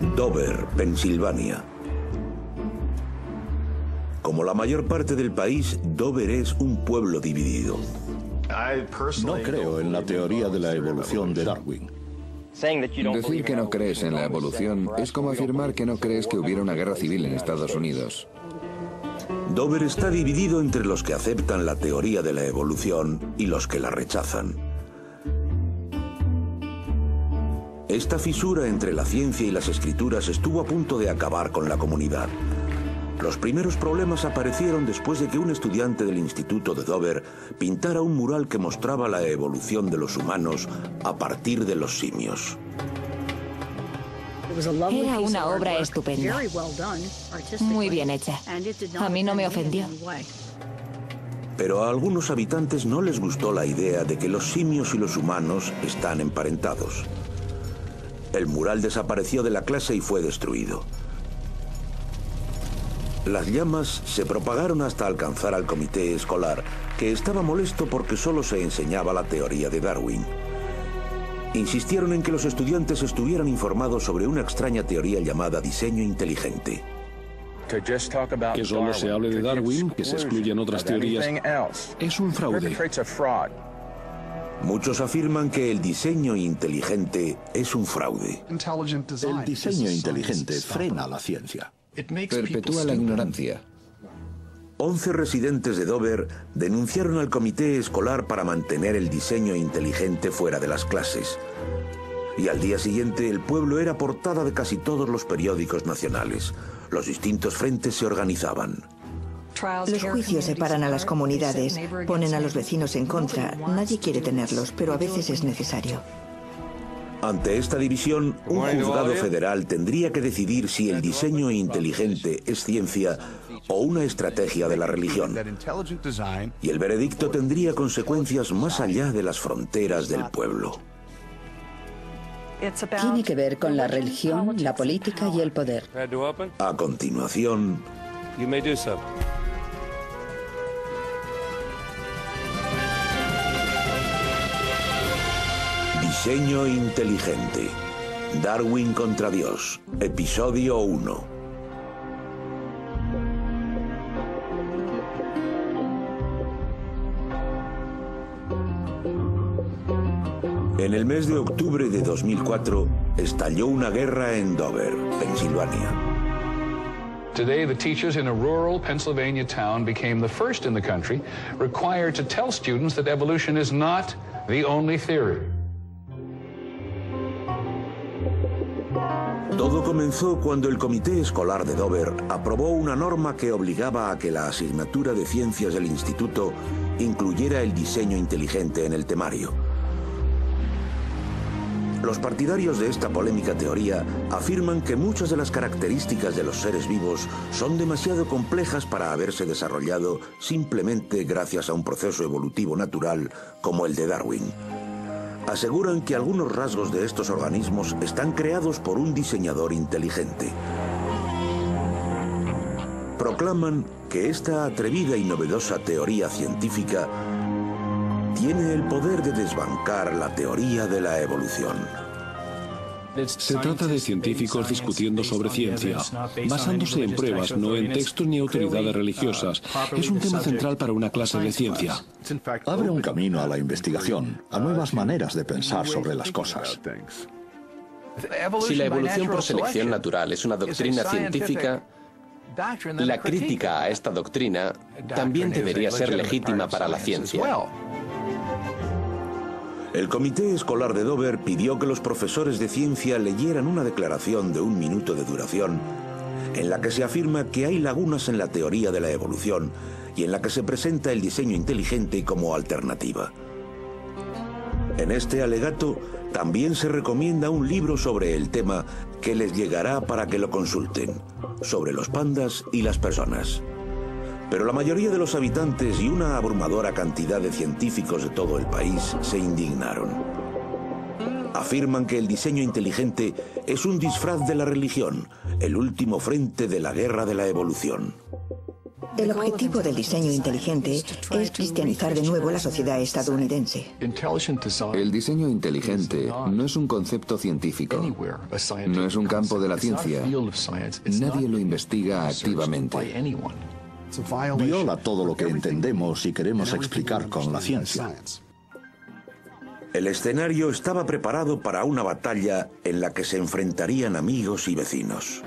Dover, Pensilvania. Como la mayor parte del país, Dover es un pueblo dividido. No creo en la teoría de la evolución de Darwin. Decir que no crees en la evolución es como afirmar que no crees que hubiera una guerra civil en Estados Unidos. Dover está dividido entre los que aceptan la teoría de la evolución y los que la rechazan. Esta fisura entre la ciencia y las escrituras estuvo a punto de acabar con la comunidad. Los primeros problemas aparecieron después de que un estudiante del Instituto de Dover pintara un mural que mostraba la evolución de los humanos a partir de los simios. Era una obra estupenda, muy bien hecha. A mí no me ofendió. Pero a algunos habitantes no les gustó la idea de que los simios y los humanos están emparentados. El mural desapareció de la clase y fue destruido. Las llamas se propagaron hasta alcanzar al comité escolar, que estaba molesto porque solo se enseñaba la teoría de Darwin. Insistieron en que los estudiantes estuvieran informados sobre una extraña teoría llamada diseño inteligente. Que solo se hable de Darwin, que se excluyan otras teorías, es un fraude. Muchos afirman que el diseño inteligente es un fraude. El diseño inteligente frena la ciencia. Perpetúa la ignorancia. 11 residentes de Dover denunciaron al comité escolar para mantener el diseño inteligente fuera de las clases. Y al día siguiente el pueblo era portada de casi todos los periódicos nacionales. Los distintos frentes se organizaban. Los juicios separan a las comunidades, ponen a los vecinos en contra. Nadie quiere tenerlos, pero a veces es necesario. Ante esta división, un juzgado federal tendría que decidir si el diseño inteligente es ciencia o una estrategia de la religión. Y el veredicto tendría consecuencias más allá de las fronteras del pueblo. Tiene que ver con la religión, la política y el poder. A continuación... Diseño inteligente. Darwin contra Dios. Episodio 1. En el mes de octubre de 2004, estalló una guerra en Dover, Pensilvania. Today, the teachers in a rural Pennsylvania town became the first in the country required to tell students that evolution is not the only theory. Todo comenzó cuando el comité escolar de Dover aprobó una norma que obligaba a que la asignatura de ciencias del instituto incluyera el diseño inteligente en el temario. Los partidarios de esta polémica teoría afirman que muchas de las características de los seres vivos son demasiado complejas para haberse desarrollado simplemente gracias a un proceso evolutivo natural como el de Darwin. Aseguran que algunos rasgos de estos organismos están creados por un diseñador inteligente. Proclaman que esta atrevida y novedosa teoría científica tiene el poder de desbancar la teoría de la evolución. Se trata de científicos discutiendo sobre ciencia, basándose en pruebas, no en textos ni autoridades religiosas. Es un tema central para una clase de ciencia. Abre un camino a la investigación, a nuevas maneras de pensar sobre las cosas. Si la evolución por selección natural es una doctrina científica, la crítica a esta doctrina también debería ser legítima para la ciencia. El comité escolar de Dover pidió que los profesores de ciencia leyeran una declaración de 1 minuto de duración en la que se afirma que hay lagunas en la teoría de la evolución y en la que se presenta el diseño inteligente como alternativa. En este alegato también se recomienda un libro sobre el tema que les llegará para que lo consulten, sobre los pandas y las personas. Pero la mayoría de los habitantes y una abrumadora cantidad de científicos de todo el país se indignaron. Afirman que el diseño inteligente es un disfraz de la religión, el último frente de la guerra de la evolución. El objetivo del diseño inteligente es cristianizar de nuevo la sociedad estadounidense. El diseño inteligente no es un concepto científico, no es un campo de la ciencia. Nadie lo investiga activamente. Viola todo lo que entendemos y queremos explicar con la ciencia. El escenario estaba preparado para una batalla en la que se enfrentarían amigos y vecinos.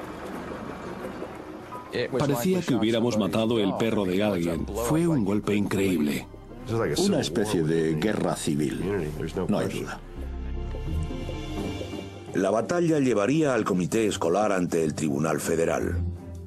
Parecía que hubiéramos matado el perro de alguien. Fue un golpe increíble. Una especie de guerra civil, no hay duda. La batalla llevaría al comité escolar ante el Tribunal Federal.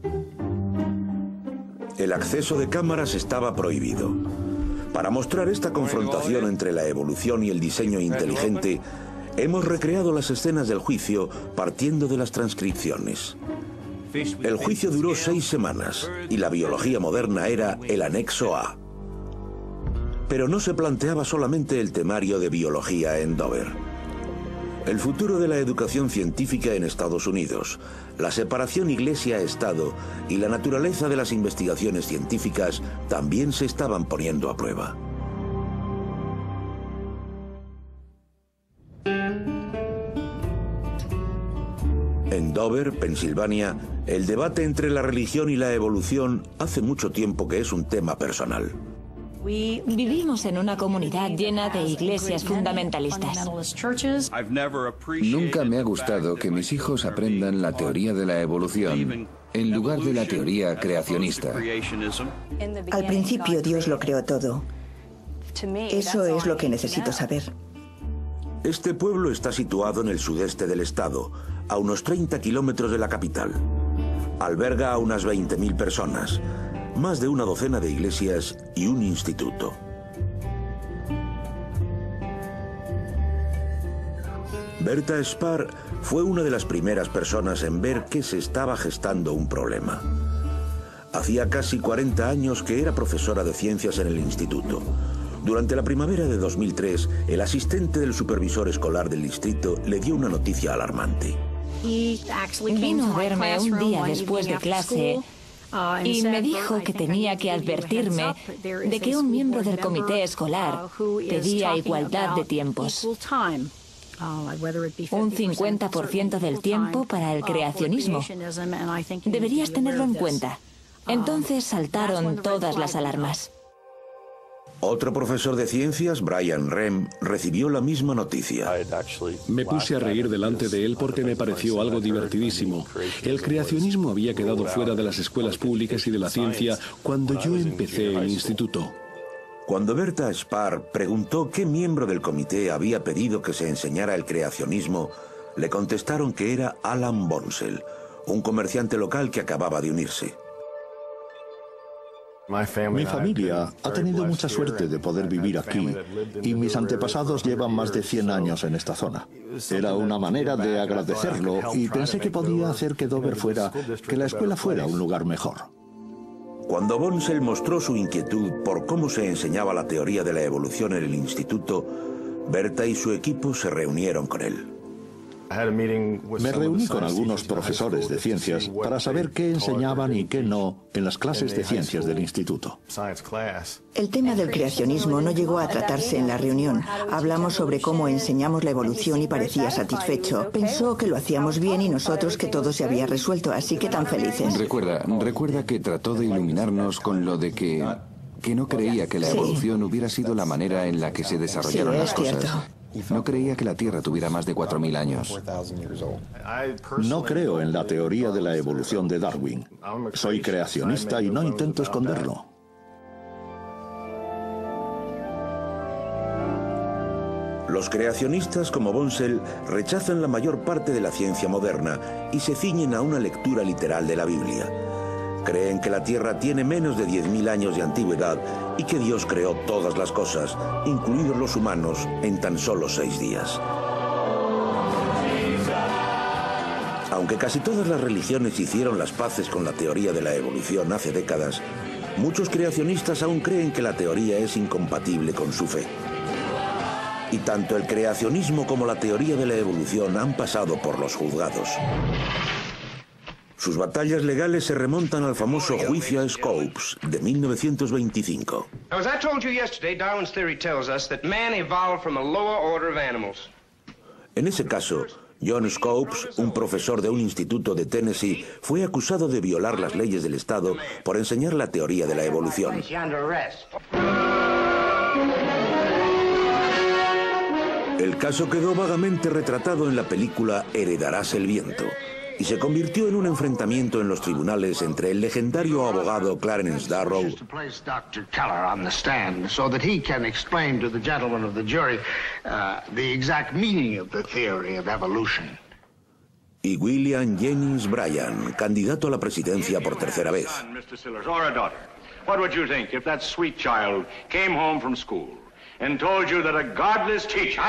El acceso de cámaras estaba prohibido. Para mostrar esta confrontación entre la evolución y el diseño inteligente, hemos recreado las escenas del juicio partiendo de las transcripciones. El juicio duró 6 semanas y la biología moderna era el anexo A. Pero no se planteaba solamente el temario de biología en Dover. El futuro de la educación científica en Estados Unidos, la separación iglesia-estado y la naturaleza de las investigaciones científicas también se estaban poniendo a prueba. En Dover, Pensilvania, el debate entre la religión y la evolución hace mucho tiempo que es un tema personal. Vivimos en una comunidad llena de iglesias fundamentalistas. Nunca me ha gustado que mis hijos aprendan la teoría de la evolución en lugar de la teoría creacionista. Al principio Dios lo creó todo. Eso es lo que necesito saber. Este pueblo está situado en el sudeste del estado, a unos 30 kilómetros de la capital. Alberga a unas 20.000 personas, más de una docena de iglesias y un instituto. Berta Spar fue una de las primeras personas en ver que se estaba gestando un problema. Hacía casi 40 años que era profesora de ciencias en el instituto. Durante la primavera de 2003, el asistente del supervisor escolar del distrito le dio una noticia alarmante. Vino a verme un día después de clase y me dijo que tenía que advertirme de que un miembro del comité escolar pedía igualdad de tiempos. Un 50% del tiempo para el creacionismo. Deberías tenerlo en cuenta. Entonces saltaron todas las alarmas. Otro profesor de ciencias, Brian Rem, recibió la misma noticia. Me puse a reír delante de él porque me pareció algo divertidísimo. El creacionismo había quedado fuera de las escuelas públicas y de la ciencia cuando yo empecé el instituto. Cuando Berta Spar preguntó qué miembro del comité había pedido que se enseñara el creacionismo, le contestaron que era Alan Bonsell, un comerciante local que acababa de unirse. Mi familia ha tenido mucha suerte de poder vivir aquí y mis antepasados llevan más de 100 años en esta zona. Era una manera de agradecerlo y pensé que podía hacer que Dover que la escuela fuera un lugar mejor. Cuando Bonsell mostró su inquietud por cómo se enseñaba la teoría de la evolución en el instituto, Berta y su equipo se reunieron con él. Me reuní con algunos profesores de ciencias para saber qué enseñaban y qué no en las clases de ciencias del instituto. El tema del creacionismo no llegó a tratarse en la reunión. Hablamos sobre cómo enseñamos la evolución y parecía satisfecho. Pensó que lo hacíamos bien y nosotros que todo se había resuelto, así que tan felices. Recuerda que trató de iluminarnos con lo de que no creía que la evolución hubiera sido la manera en la que se desarrollaron las cosas. No creía que la Tierra tuviera más de 4.000 años. No creo en la teoría de la evolución de Darwin. Soy creacionista y no intento esconderlo. Los creacionistas como Bonsell rechazan la mayor parte de la ciencia moderna y se ciñen a una lectura literal de la Biblia. Creen que la Tierra tiene menos de 10.000 años de antigüedad y que Dios creó todas las cosas, incluidos los humanos, en tan solo 6 días. Aunque casi todas las religiones hicieron las paces con la teoría de la evolución hace décadas, muchos creacionistas aún creen que la teoría es incompatible con su fe. Y tanto el creacionismo como la teoría de la evolución han pasado por los juzgados. Sus batallas legales se remontan al famoso juicio a Scopes de 1925. As I told you yesterday, Darwin's theory tells us that man evolved from a lower order of animals. En ese caso, John Scopes, un profesor de un instituto de Tennessee, fue acusado de violar las leyes del Estado por enseñar la teoría de la evolución. El caso quedó vagamente retratado en la película Heredarás el viento y se convirtió en un enfrentamiento en los tribunales entre el legendario abogado Clarence Darrow y William Jennings Bryan, candidato a la presidencia por tercera vez. What would you think if that sweet child came home from school and told you that a godless teacher...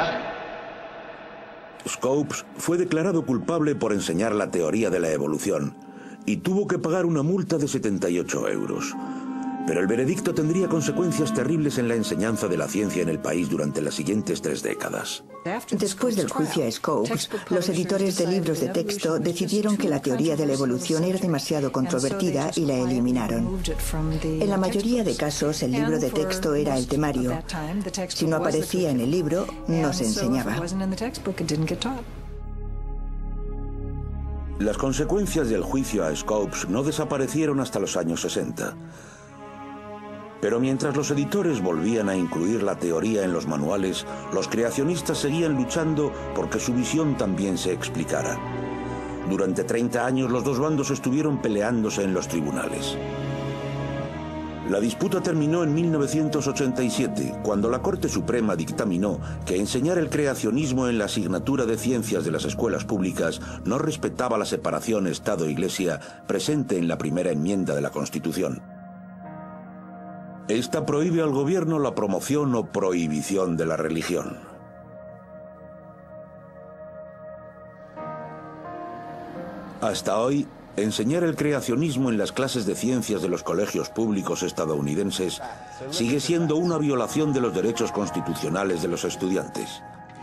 Scopes fue declarado culpable por enseñar la teoría de la evolución y tuvo que pagar una multa de 78 euros. Pero el veredicto tendría consecuencias terribles en la enseñanza de la ciencia en el país durante las siguientes 3 décadas. Después del juicio a Scopes, los editores de libros de texto decidieron que la teoría de la evolución era demasiado controvertida y la eliminaron. En la mayoría de casos, el libro de texto era el temario. Si no aparecía en el libro, no se enseñaba. Las consecuencias del juicio a Scopes no desaparecieron hasta los años 60. Pero mientras los editores volvían a incluir la teoría en los manuales, los creacionistas seguían luchando porque su visión también se explicara. Durante 30 años los dos bandos estuvieron peleándose en los tribunales. La disputa terminó en 1987, cuando la Corte Suprema dictaminó que enseñar el creacionismo en la asignatura de ciencias de las escuelas públicas no respetaba la separación Estado-Iglesia presente en la primera enmienda de la Constitución. Esta prohíbe al gobierno la promoción o prohibición de la religión. Hasta hoy, enseñar el creacionismo en las clases de ciencias de los colegios públicos estadounidenses sigue siendo una violación de los derechos constitucionales de los estudiantes.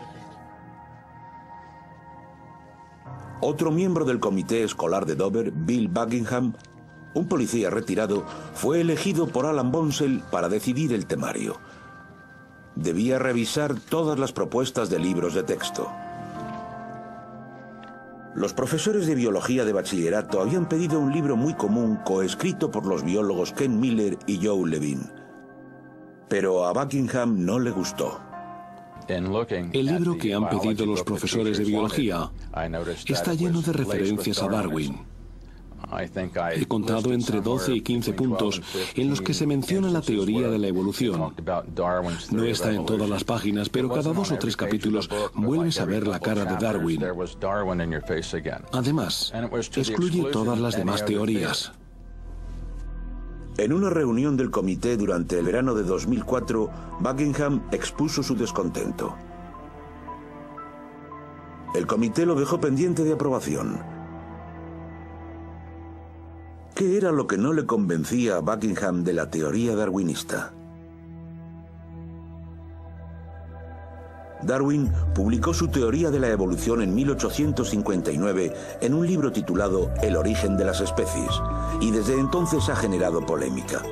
Otro miembro del comité escolar de Dover, Bill Buckingham, un policía retirado, fue elegido por Alan Bonsell para decidir el temario. Debía revisar todas las propuestas de libros de texto. Los profesores de biología de bachillerato habían pedido un libro muy común coescrito por los biólogos Ken Miller y Joe Levine. Pero a Buckingham no le gustó. El libro que han pedido los profesores de biología está lleno de referencias a Darwin. He contado entre 12 y 15 puntos en los que se menciona la teoría de la evolución. No está en todas las páginas, pero cada 2 o 3 capítulos vuelves a ver la cara de Darwin. Además, excluye todas las demás teorías. En una reunión del comité durante el verano de 2004, Buckingham expuso su descontento. El comité lo dejó pendiente de aprobación. ¿Qué era lo que no le convencía a Buckingham de la teoría darwinista? Darwin publicó su teoría de la evolución en 1859 en un libro titulado El origen de las especies, y desde entonces ha generado polémica.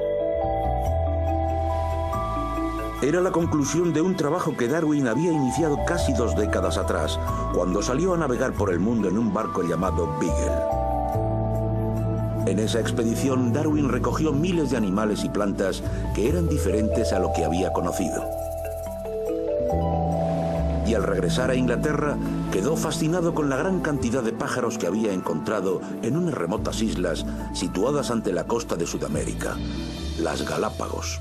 Era la conclusión de un trabajo que Darwin había iniciado casi 2 décadas atrás, cuando salió a navegar por el mundo en un barco llamado Beagle. En esa expedición, Darwin recogió miles de animales y plantas que eran diferentes a lo que había conocido. Y al regresar a Inglaterra, quedó fascinado con la gran cantidad de pájaros que había encontrado en unas remotas islas situadas ante la costa de Sudamérica, las Galápagos.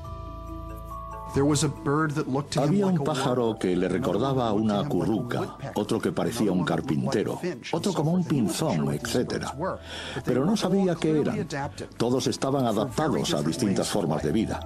Había un pájaro que le recordaba a una curruca, otro que parecía un carpintero, otro como un pinzón, etc. Pero no sabía qué eran. Todos estaban adaptados a distintas formas de vida.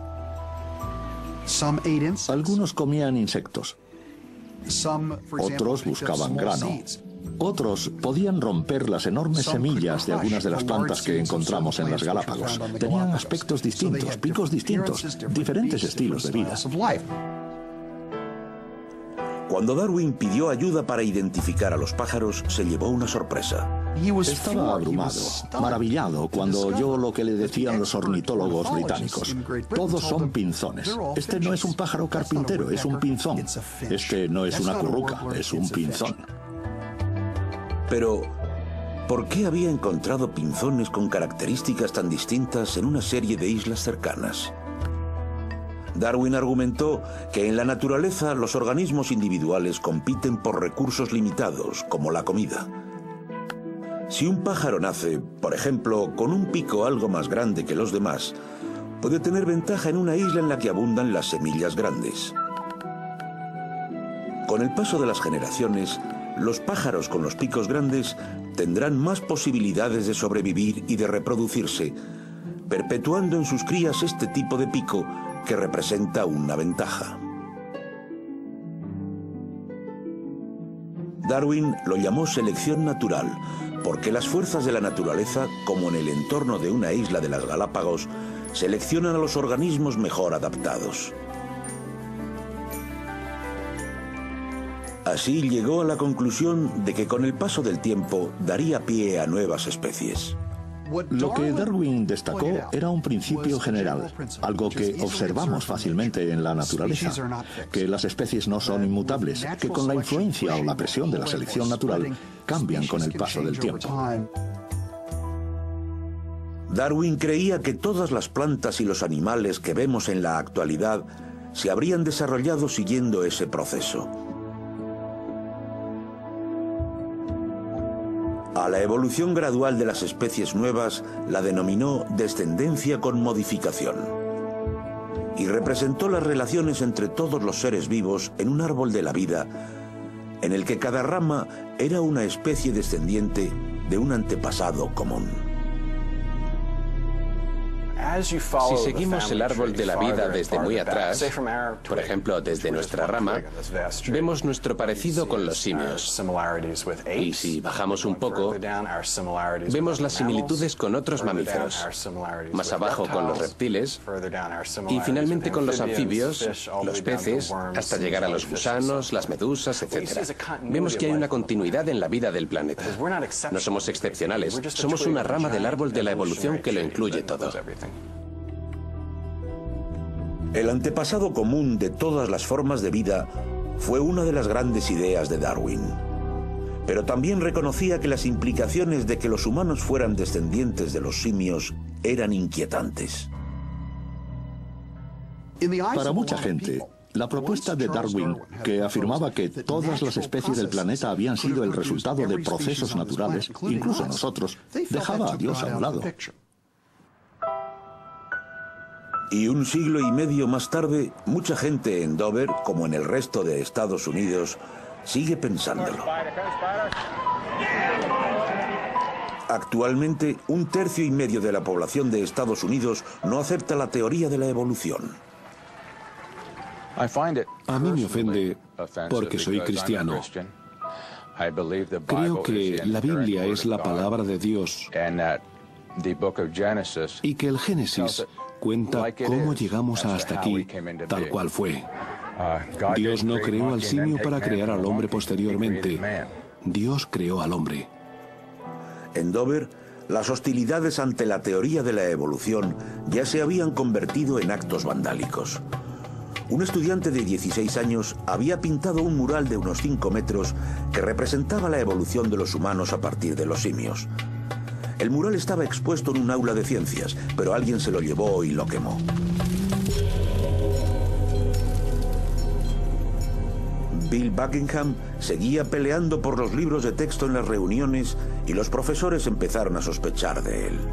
Algunos comían insectos. Otros buscaban grano. Otros podían romper las enormes semillas de algunas de las plantas que encontramos en las Galápagos. Tenían aspectos distintos, picos distintos, diferentes estilos de vida. Cuando Darwin pidió ayuda para identificar a los pájaros, se llevó una sorpresa. Estaba abrumado, maravillado, cuando oyó lo que le decían los ornitólogos británicos. Todos son pinzones. Este no es un pájaro carpintero, es un pinzón. Este no es una curruca, es un pinzón. Pero, ¿por qué había encontrado pinzones con características tan distintas en una serie de islas cercanas? Darwin argumentó que en la naturaleza los organismos individuales compiten por recursos limitados, como la comida. Si un pájaro nace, por ejemplo, con un pico algo más grande que los demás, puede tener ventaja en una isla en la que abundan las semillas grandes. Con el paso de las generaciones, los pájaros con los picos grandes tendrán más posibilidades de sobrevivir y de reproducirse, perpetuando en sus crías este tipo de pico que representa una ventaja. Darwin lo llamó selección natural, porque las fuerzas de la naturaleza, como en el entorno de una isla de las Galápagos, seleccionan a los organismos mejor adaptados. Así llegó a la conclusión de que con el paso del tiempo daría pie a nuevas especies. Lo que Darwin destacó era un principio general, algo que observamos fácilmente en la naturaleza, que las especies no son inmutables, que con la influencia o la presión de la selección natural cambian con el paso del tiempo. Darwin creía que todas las plantas y los animales que vemos en la actualidad se habrían desarrollado siguiendo ese proceso. A la evolución gradual de las especies nuevas la denominó descendencia con modificación y representó las relaciones entre todos los seres vivos en un árbol de la vida en el que cada rama era una especie descendiente de un antepasado común. Si seguimos el árbol de la vida desde muy atrás, por ejemplo, desde nuestra rama, vemos nuestro parecido con los simios. Y si bajamos un poco, vemos las similitudes con otros mamíferos. Más abajo con los reptiles y finalmente con los anfibios, los peces, hasta llegar a los gusanos, las medusas, etc. Vemos que hay una continuidad en la vida del planeta. No somos excepcionales, somos una rama del árbol de la evolución que lo incluye todo. El antepasado común de todas las formas de vida fue una de las grandes ideas de Darwin. Pero también reconocía que las implicaciones de que los humanos fueran descendientes de los simios eran inquietantes. Para mucha gente, la propuesta de Darwin, que afirmaba que todas las especies del planeta habían sido el resultado de procesos naturales, incluso nosotros, dejaba a Dios a un lado. Y un siglo y medio más tarde, mucha gente en Dover, como en el resto de Estados Unidos, sigue pensándolo. Actualmente, 1,5 tercios de la población de Estados Unidos no acepta la teoría de la evolución. A mí me ofende porque soy cristiano. Creo que la Biblia es la palabra de Dios y que el Génesis cuenta cómo llegamos hasta aquí, tal cual fue. Dios no creó al simio para crear al hombre posteriormente. Dios creó al hombre. En Dover, las hostilidades ante la teoría de la evolución ya se habían convertido en actos vandálicos. Un estudiante de 16 años había pintado un mural de unos 5 metros que representaba la evolución de los humanos a partir de los simios. El mural estaba expuesto en un aula de ciencias, pero alguien se lo llevó y lo quemó. Bill Buckingham seguía peleando por los libros de texto en las reuniones y los profesores empezaron a sospechar de él.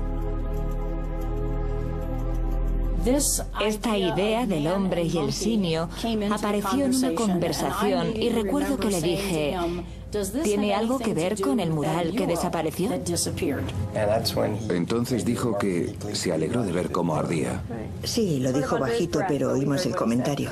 Esta idea del hombre y el simio apareció en una conversación y recuerdo que le dije: ¿tiene algo que ver con el mural que desapareció? Entonces dijo que se alegró de ver cómo ardía. Sí, lo dijo bajito, pero oímos el comentario.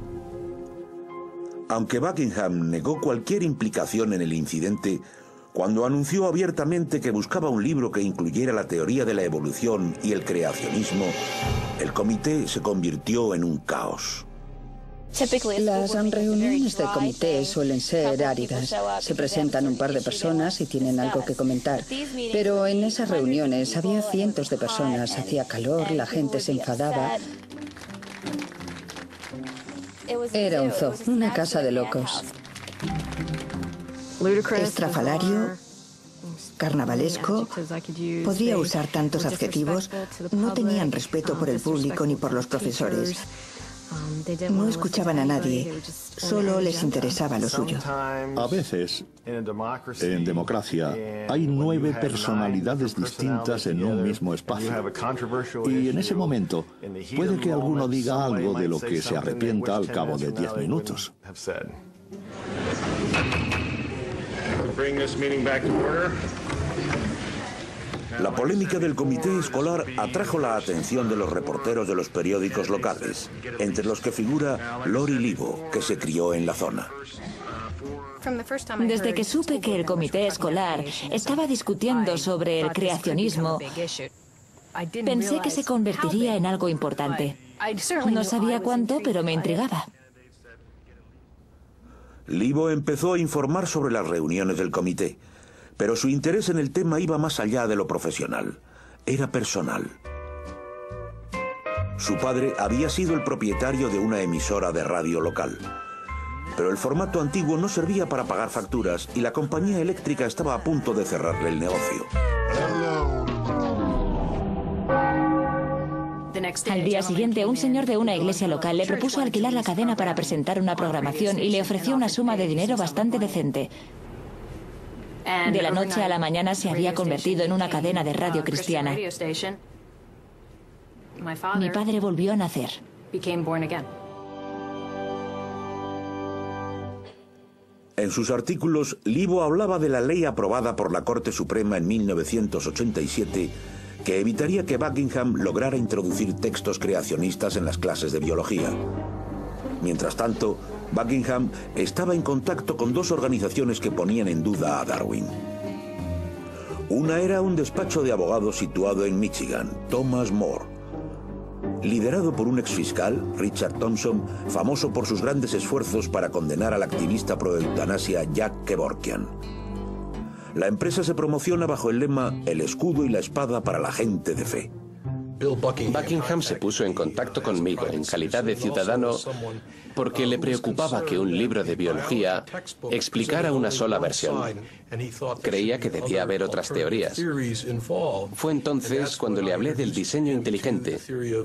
Aunque Buckingham negó cualquier implicación en el incidente, cuando anunció abiertamente que buscaba un libro que incluyera la teoría de la evolución y el creacionismo, el comité se convirtió en un caos. Las reuniones del comité suelen ser áridas. Se presentan un par de personas y tienen algo que comentar. Pero en esas reuniones había cientos de personas, hacía calor, la gente se enfadaba. Era un zoo, una casa de locos. Estrafalario, carnavalesco, podría usar tantos adjetivos. No tenían respeto por el público ni por los profesores. No escuchaban a nadie, solo les interesaba lo suyo. A veces, en democracia, hay 9 personalidades distintas en un mismo espacio. Y en ese momento, puede que alguno diga algo de lo que se arrepienta al cabo de 10 minutos. La polémica del comité escolar atrajo la atención de los reporteros de los periódicos locales, entre los que figura Lori Livo, que se crió en la zona. Desde que supe que el comité escolar estaba discutiendo sobre el creacionismo, pensé que se convertiría en algo importante. No sabía cuánto, pero me intrigaba. Livo empezó a informar sobre las reuniones del comité, pero su interés en el tema iba más allá de lo profesional. Era personal. Su padre había sido el propietario de una emisora de radio local, pero el formato antiguo no servía para pagar facturas y la compañía eléctrica estaba a punto de cerrarle el negocio. Al día siguiente, un señor de una iglesia local le propuso alquilar la cadena para presentar una programación y le ofreció una suma de dinero bastante decente. De la noche a la mañana se había convertido en una cadena de radio cristiana. Mi padre volvió a nacer. En sus artículos, Livo hablaba de la ley aprobada por la Corte Suprema en 1987 que evitaría que Buckingham lograra introducir textos creacionistas en las clases de biología. Mientras tanto, Buckingham estaba en contacto con 2 organizaciones que ponían en duda a Darwin. Una era un despacho de abogados situado en Michigan, Thomas More, liderado por un exfiscal, Richard Thompson, famoso por sus grandes esfuerzos para condenar al activista pro-eutanasia Jack Kevorkian. La empresa se promociona bajo el lema «El escudo y la espada para la gente de fe». Buckingham se puso en contacto conmigo en calidad de ciudadano porque le preocupaba que un libro de biología explicara una sola versión. Creía que debía haber otras teorías. Fue entonces cuando le hablé del diseño inteligente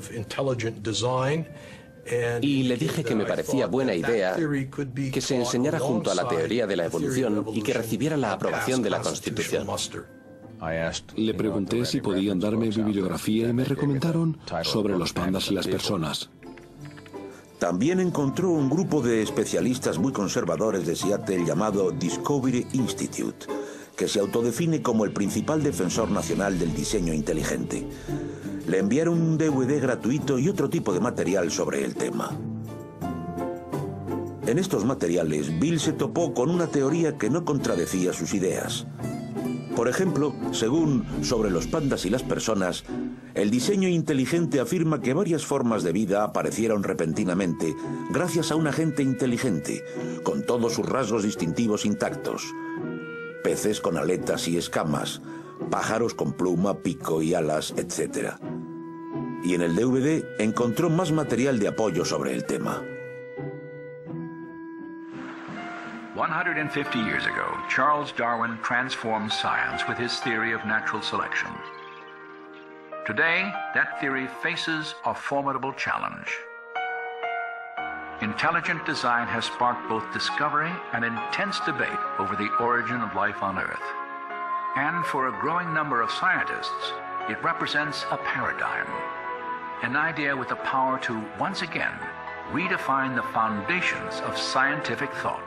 y le dije que me parecía buena idea que se enseñara junto a la teoría de la evolución y que recibiera la aprobación de la Constitución. Le pregunté si podían darme bibliografía y me recomendaron sobre los pandas y las personas. También encontró un grupo de especialistas muy conservadores de Seattle llamado Discovery Institute, que se autodefine como el principal defensor nacional del diseño inteligente. Le enviaron un DVD gratuito y otro tipo de material sobre el tema. En estos materiales, Bill se topó con una teoría que no contradecía sus ideas. Por ejemplo, según Sobre los pandas y las personas, el diseño inteligente afirma que varias formas de vida aparecieron repentinamente gracias a un agente inteligente, con todos sus rasgos distintivos intactos. Peces con aletas y escamas, pájaros con pluma, pico y alas, etc. Y en el DVD encontró más material de apoyo sobre el tema. 150 years ago, Charles Darwin transformed science with his theory of natural selection. Today, that theory faces a formidable challenge. Intelligent design has sparked both discovery and intense debate over the origin of life on Earth. And for a growing number of scientists, it represents a paradigm, an idea with the power to, once again, redefine the foundations of scientific thought.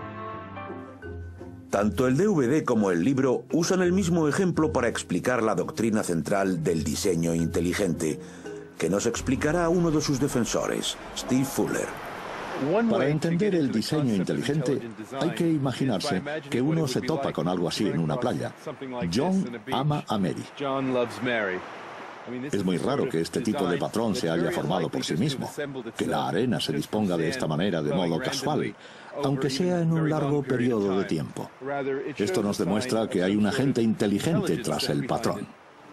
Tanto el DVD como el libro usan el mismo ejemplo para explicar la doctrina central del diseño inteligente, que nos explicará uno de sus defensores, Steve Fuller. Para entender el diseño inteligente, hay que imaginarse que uno se topa con algo así en una playa. John ama a Mary. Es muy raro que este tipo de patrón se haya formado por sí mismo, que la arena se disponga de esta manera de modo casual, aunque sea en un largo periodo de tiempo. Esto nos demuestra que hay un agente inteligente tras el patrón.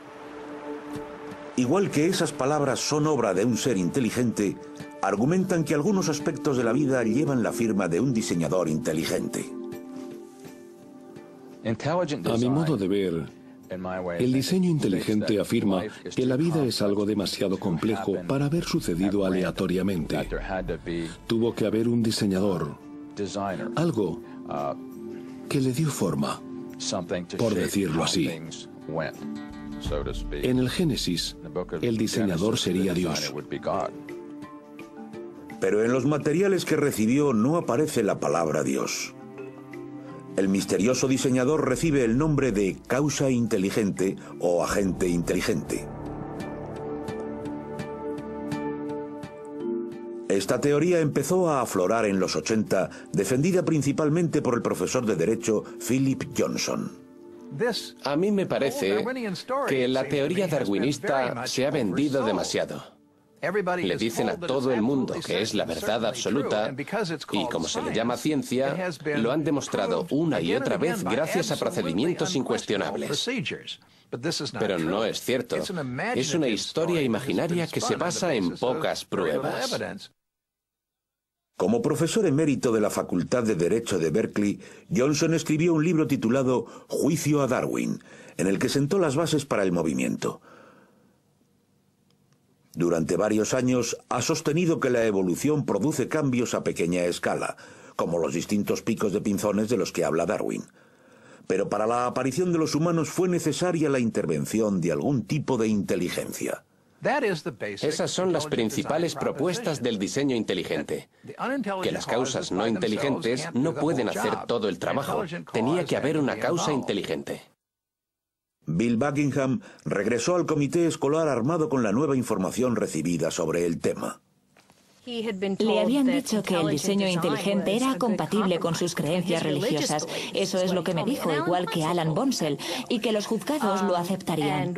Igual que esas palabras son obra de un ser inteligente, argumentan que algunos aspectos de la vida llevan la firma de un diseñador inteligente. A mi modo de ver, el diseño inteligente afirma que la vida es algo demasiado complejo para haber sucedido aleatoriamente. Tuvo que haber un diseñador, algo que le dio forma, por decirlo así. En el Génesis, el diseñador sería Dios. Pero en los materiales que recibió no aparece la palabra Dios. El misterioso diseñador recibe el nombre de causa inteligente o agente inteligente. Esta teoría empezó a aflorar en los 80, defendida principalmente por el profesor de Derecho Philip Johnson. A mí me parece que la teoría darwinista se ha vendido demasiado. Le dicen a todo el mundo que es la verdad absoluta y como se le llama ciencia, lo han demostrado una y otra vez gracias a procedimientos incuestionables. Pero no es cierto. Es una historia imaginaria que se basa en pocas pruebas. Como profesor emérito de la Facultad de Derecho de Berkeley, Johnson escribió un libro titulado Juicio a Darwin, en el que sentó las bases para el movimiento. Durante varios años ha sostenido que la evolución produce cambios a pequeña escala, como los distintos picos de pinzones de los que habla Darwin. Pero para la aparición de los humanos fue necesaria la intervención de algún tipo de inteligencia. Esas son las principales propuestas del diseño inteligente. Que las causas no inteligentes no pueden hacer todo el trabajo. Tenía que haber una causa inteligente. Bill Buckingham regresó al comité escolar armado con la nueva información recibida sobre el tema. Le habían dicho que el diseño inteligente era compatible con sus creencias religiosas. Eso es lo que me dijo, igual que Alan Bonsell, y que los juzgados lo aceptarían.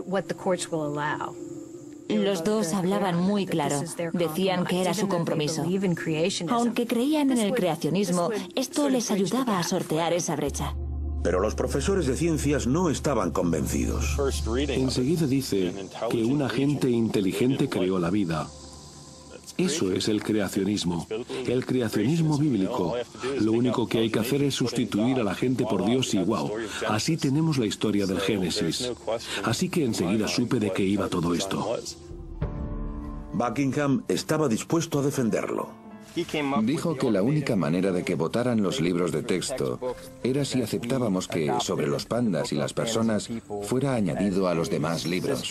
Los dos hablaban muy claro. Decían que era su compromiso. Aunque creían en el creacionismo, esto les ayudaba a sortear esa brecha. Pero los profesores de ciencias no estaban convencidos. Enseguida dice que un agente inteligente creó la vida. Eso es el creacionismo. El creacionismo bíblico. Lo único que hay que hacer es sustituir a la gente por Dios y wow. Así tenemos la historia del Génesis. Así que enseguida supe de qué iba todo esto. Buckingham estaba dispuesto a defenderlo. Dijo que la única manera de que votaran los libros de texto era si aceptábamos que sobre los pandas y las personas fuera añadido a los demás libros.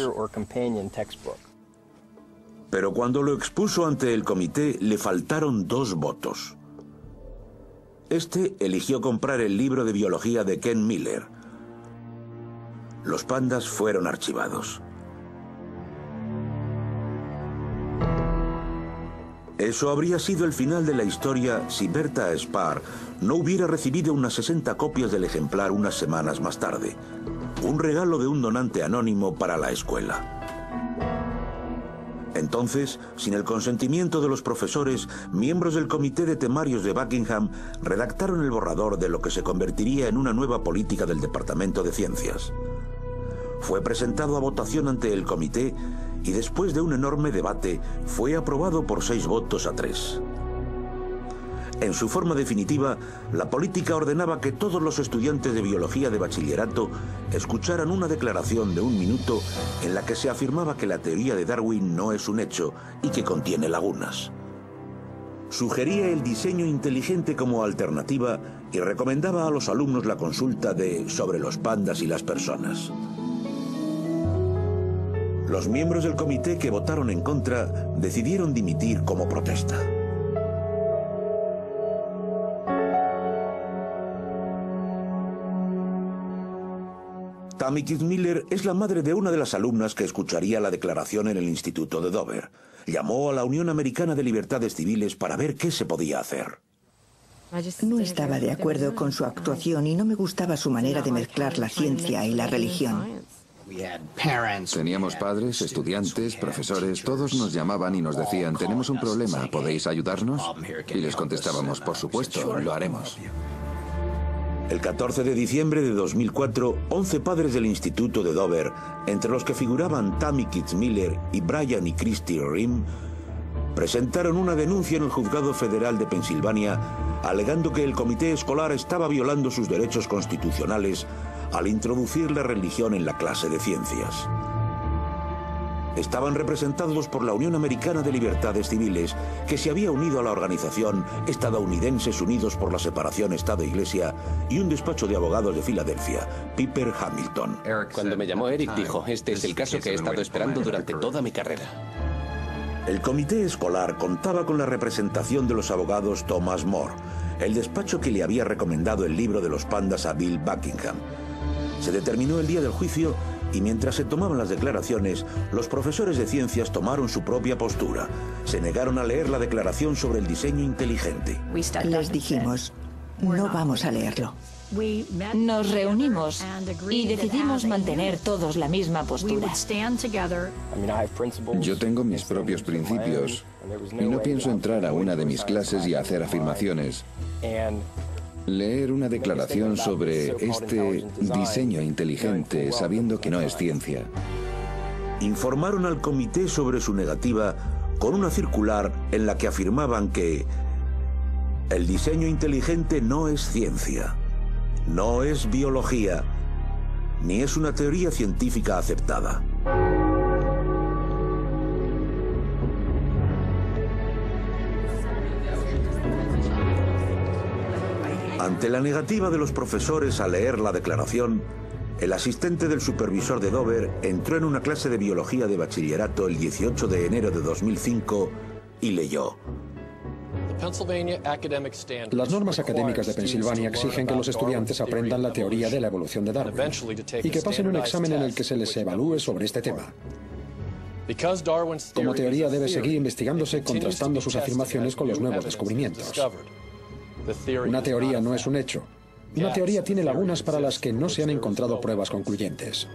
Pero cuando lo expuso ante el comité le faltaron 2 votos. Este eligió comprar el libro de biología de Ken Miller. Los pandas fueron archivados. Eso habría sido el final de la historia si Bertha Spar no hubiera recibido unas 60 copias del ejemplar unas semanas más tarde. Un regalo de un donante anónimo para la escuela. Entonces, sin el consentimiento de los profesores, miembros del comité de temarios de Buckingham redactaron el borrador de lo que se convertiría en una nueva política del Departamento de Ciencias. Fue presentado a votación ante el comité y después de un enorme debate fue aprobado por 6 votos a 3. En su forma definitiva, la política ordenaba que todos los estudiantes de biología de bachillerato escucharan una declaración de 1 minuto en la que se afirmaba que la teoría de Darwin no es un hecho y que contiene lagunas. Sugería el diseño inteligente como alternativa y recomendaba a los alumnos la consulta de Sobre los pandas y las personas. Los miembros del comité que votaron en contra decidieron dimitir como protesta. Tammy Kitzmiller es la madre de una de las alumnas que escucharía la declaración en el Instituto de Dover. Llamó a la Unión Americana de Libertades Civiles para ver qué se podía hacer. No estaba de acuerdo con su actuación y no me gustaba su manera de mezclar la ciencia y la religión. Teníamos padres, estudiantes, profesores, todos nos llamaban y nos decían, tenemos un problema, ¿podéis ayudarnos? Y les contestábamos, por supuesto, lo haremos. El 14 de diciembre de 2004, 11 padres del Instituto de Dover, entre los que figuraban Tammy Kitzmiller y Brian y Christy Rim, presentaron una denuncia en el Juzgado Federal de Pensilvania, alegando que el comité escolar estaba violando sus derechos constitucionales al introducir la religión en la clase de ciencias. Estaban representados por la Unión Americana de Libertades Civiles, que se había unido a la organización Estadounidenses Unidos por la Separación Estado-Iglesia, y un despacho de abogados de Filadelfia, Piper Hamilton. Cuando me llamó Eric, dijo, este es el caso que he estado esperando durante toda mi carrera. El comité escolar contaba con la representación de los abogados Thomas More, el despacho que le había recomendado el libro de los pandas a Bill Buckingham. Se determinó el día del juicio y mientras se tomaban las declaraciones, los profesores de ciencias tomaron su propia postura. Se negaron a leer la declaración sobre el diseño inteligente. Les dijimos, no vamos a leerlo. Nos reunimos y decidimos mantener todos la misma postura. Yo tengo mis propios principios y no pienso entrar a una de mis clases y hacer afirmaciones. Leer una declaración sobre este diseño inteligente sabiendo que no es ciencia. Informaron al comité sobre su negativa con una circular en la que afirmaban que el diseño inteligente no es ciencia, no es biología, ni es una teoría científica aceptada. Ante la negativa de los profesores a leer la declaración, el asistente del supervisor de Dover entró en una clase de biología de bachillerato el 18 de enero de 2005 y leyó: Las normas académicas de Pensilvania exigen que los estudiantes aprendan la teoría de la evolución de Darwin y que pasen un examen en el que se les evalúe sobre este tema. Como teoría debe seguir investigándose contrastando sus afirmaciones con los nuevos descubrimientos. Una teoría no es un hecho. Una teoría tiene lagunas para las que no se han encontrado pruebas concluyentes.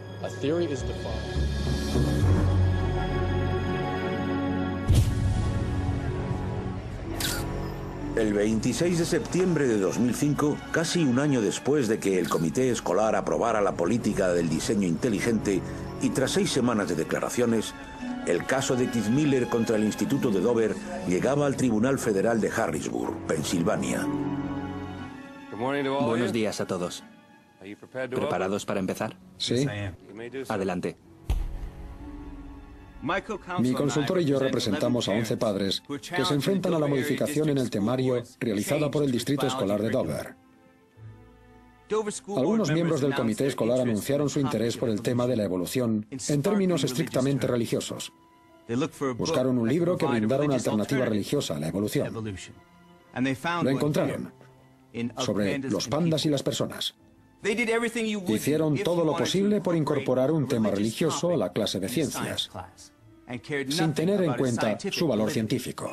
El 26 de septiembre de 2005, casi un año después de que el comité escolar aprobara la política del diseño inteligente y tras 6 semanas de declaraciones, el caso de Kitzmiller contra el Instituto de Dover llegaba al Tribunal Federal de Harrisburg, Pensilvania. Buenos días a todos. ¿Preparados para empezar? Sí. Adelante. Mi consultor y yo representamos a 11 padres que se enfrentan a la modificación en el temario realizada por el Distrito Escolar de Dover. Algunos miembros del comité escolar anunciaron su interés por el tema de la evolución en términos estrictamente religiosos. Buscaron un libro que brindara una alternativa religiosa a la evolución. Lo encontraron, sobre los pandas y las personas. Hicieron todo lo posible por incorporar un tema religioso a la clase de ciencias, sin tener en cuenta su valor científico.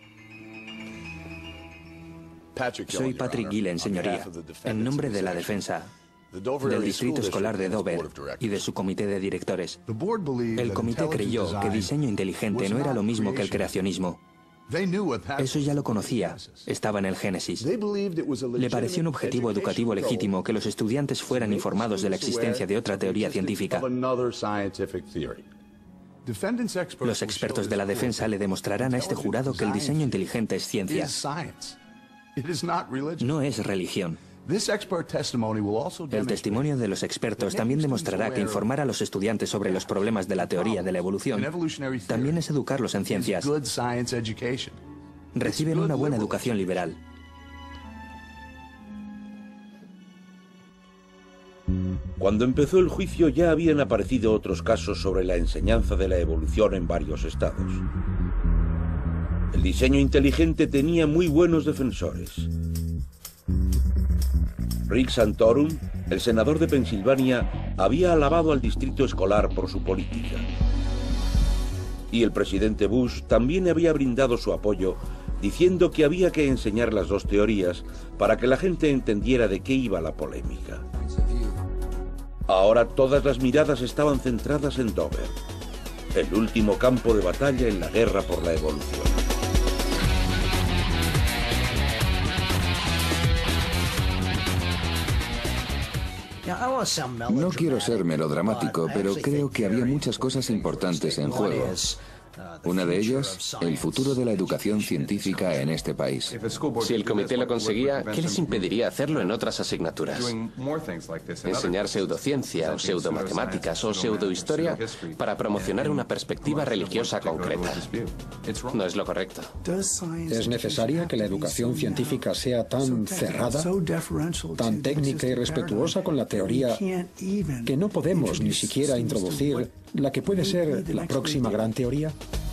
Soy Patrick Gillen, señoría, en nombre de la defensa del Distrito Escolar de Dover y de su comité de directores. El comité creyó que diseño inteligente no era lo mismo que el creacionismo. Eso ya lo conocía, estaba en el Génesis. Le pareció un objetivo educativo legítimo que los estudiantes fueran informados de la existencia de otra teoría científica. Los expertos de la defensa le demostrarán a este jurado que el diseño inteligente es ciencia. No es religión. El testimonio de los expertos también demostrará que informar a los estudiantes sobre los problemas de la teoría de la evolución también es educarlos en ciencias. Reciben una buena educación liberal. Cuando empezó el juicio ya habían aparecido otros casos sobre la enseñanza de la evolución en varios estados. El diseño inteligente tenía muy buenos defensores. Rick Santorum, el senador de Pensilvania, había alabado al distrito escolar por su política. Y el presidente Bush también había brindado su apoyo, diciendo que había que enseñar las dos teorías para que la gente entendiera de qué iba la polémica. Ahora todas las miradas estaban centradas en Dover, el último campo de batalla en la guerra por la evolución. No quiero ser melodramático, pero creo que había muchas cosas importantes en juego. Una de ellas, el futuro de la educación científica en este país. Si el comité lo conseguía, ¿qué les impediría hacerlo en otras asignaturas? Enseñar pseudociencia o pseudomatemáticas o pseudohistoria para promocionar una perspectiva religiosa concreta. No es lo correcto. ¿Es necesaria que la educación científica sea tan cerrada, tan técnica y respetuosa con la teoría, que no podemos ni siquiera introducir la que puede ser la próxima gran teoría?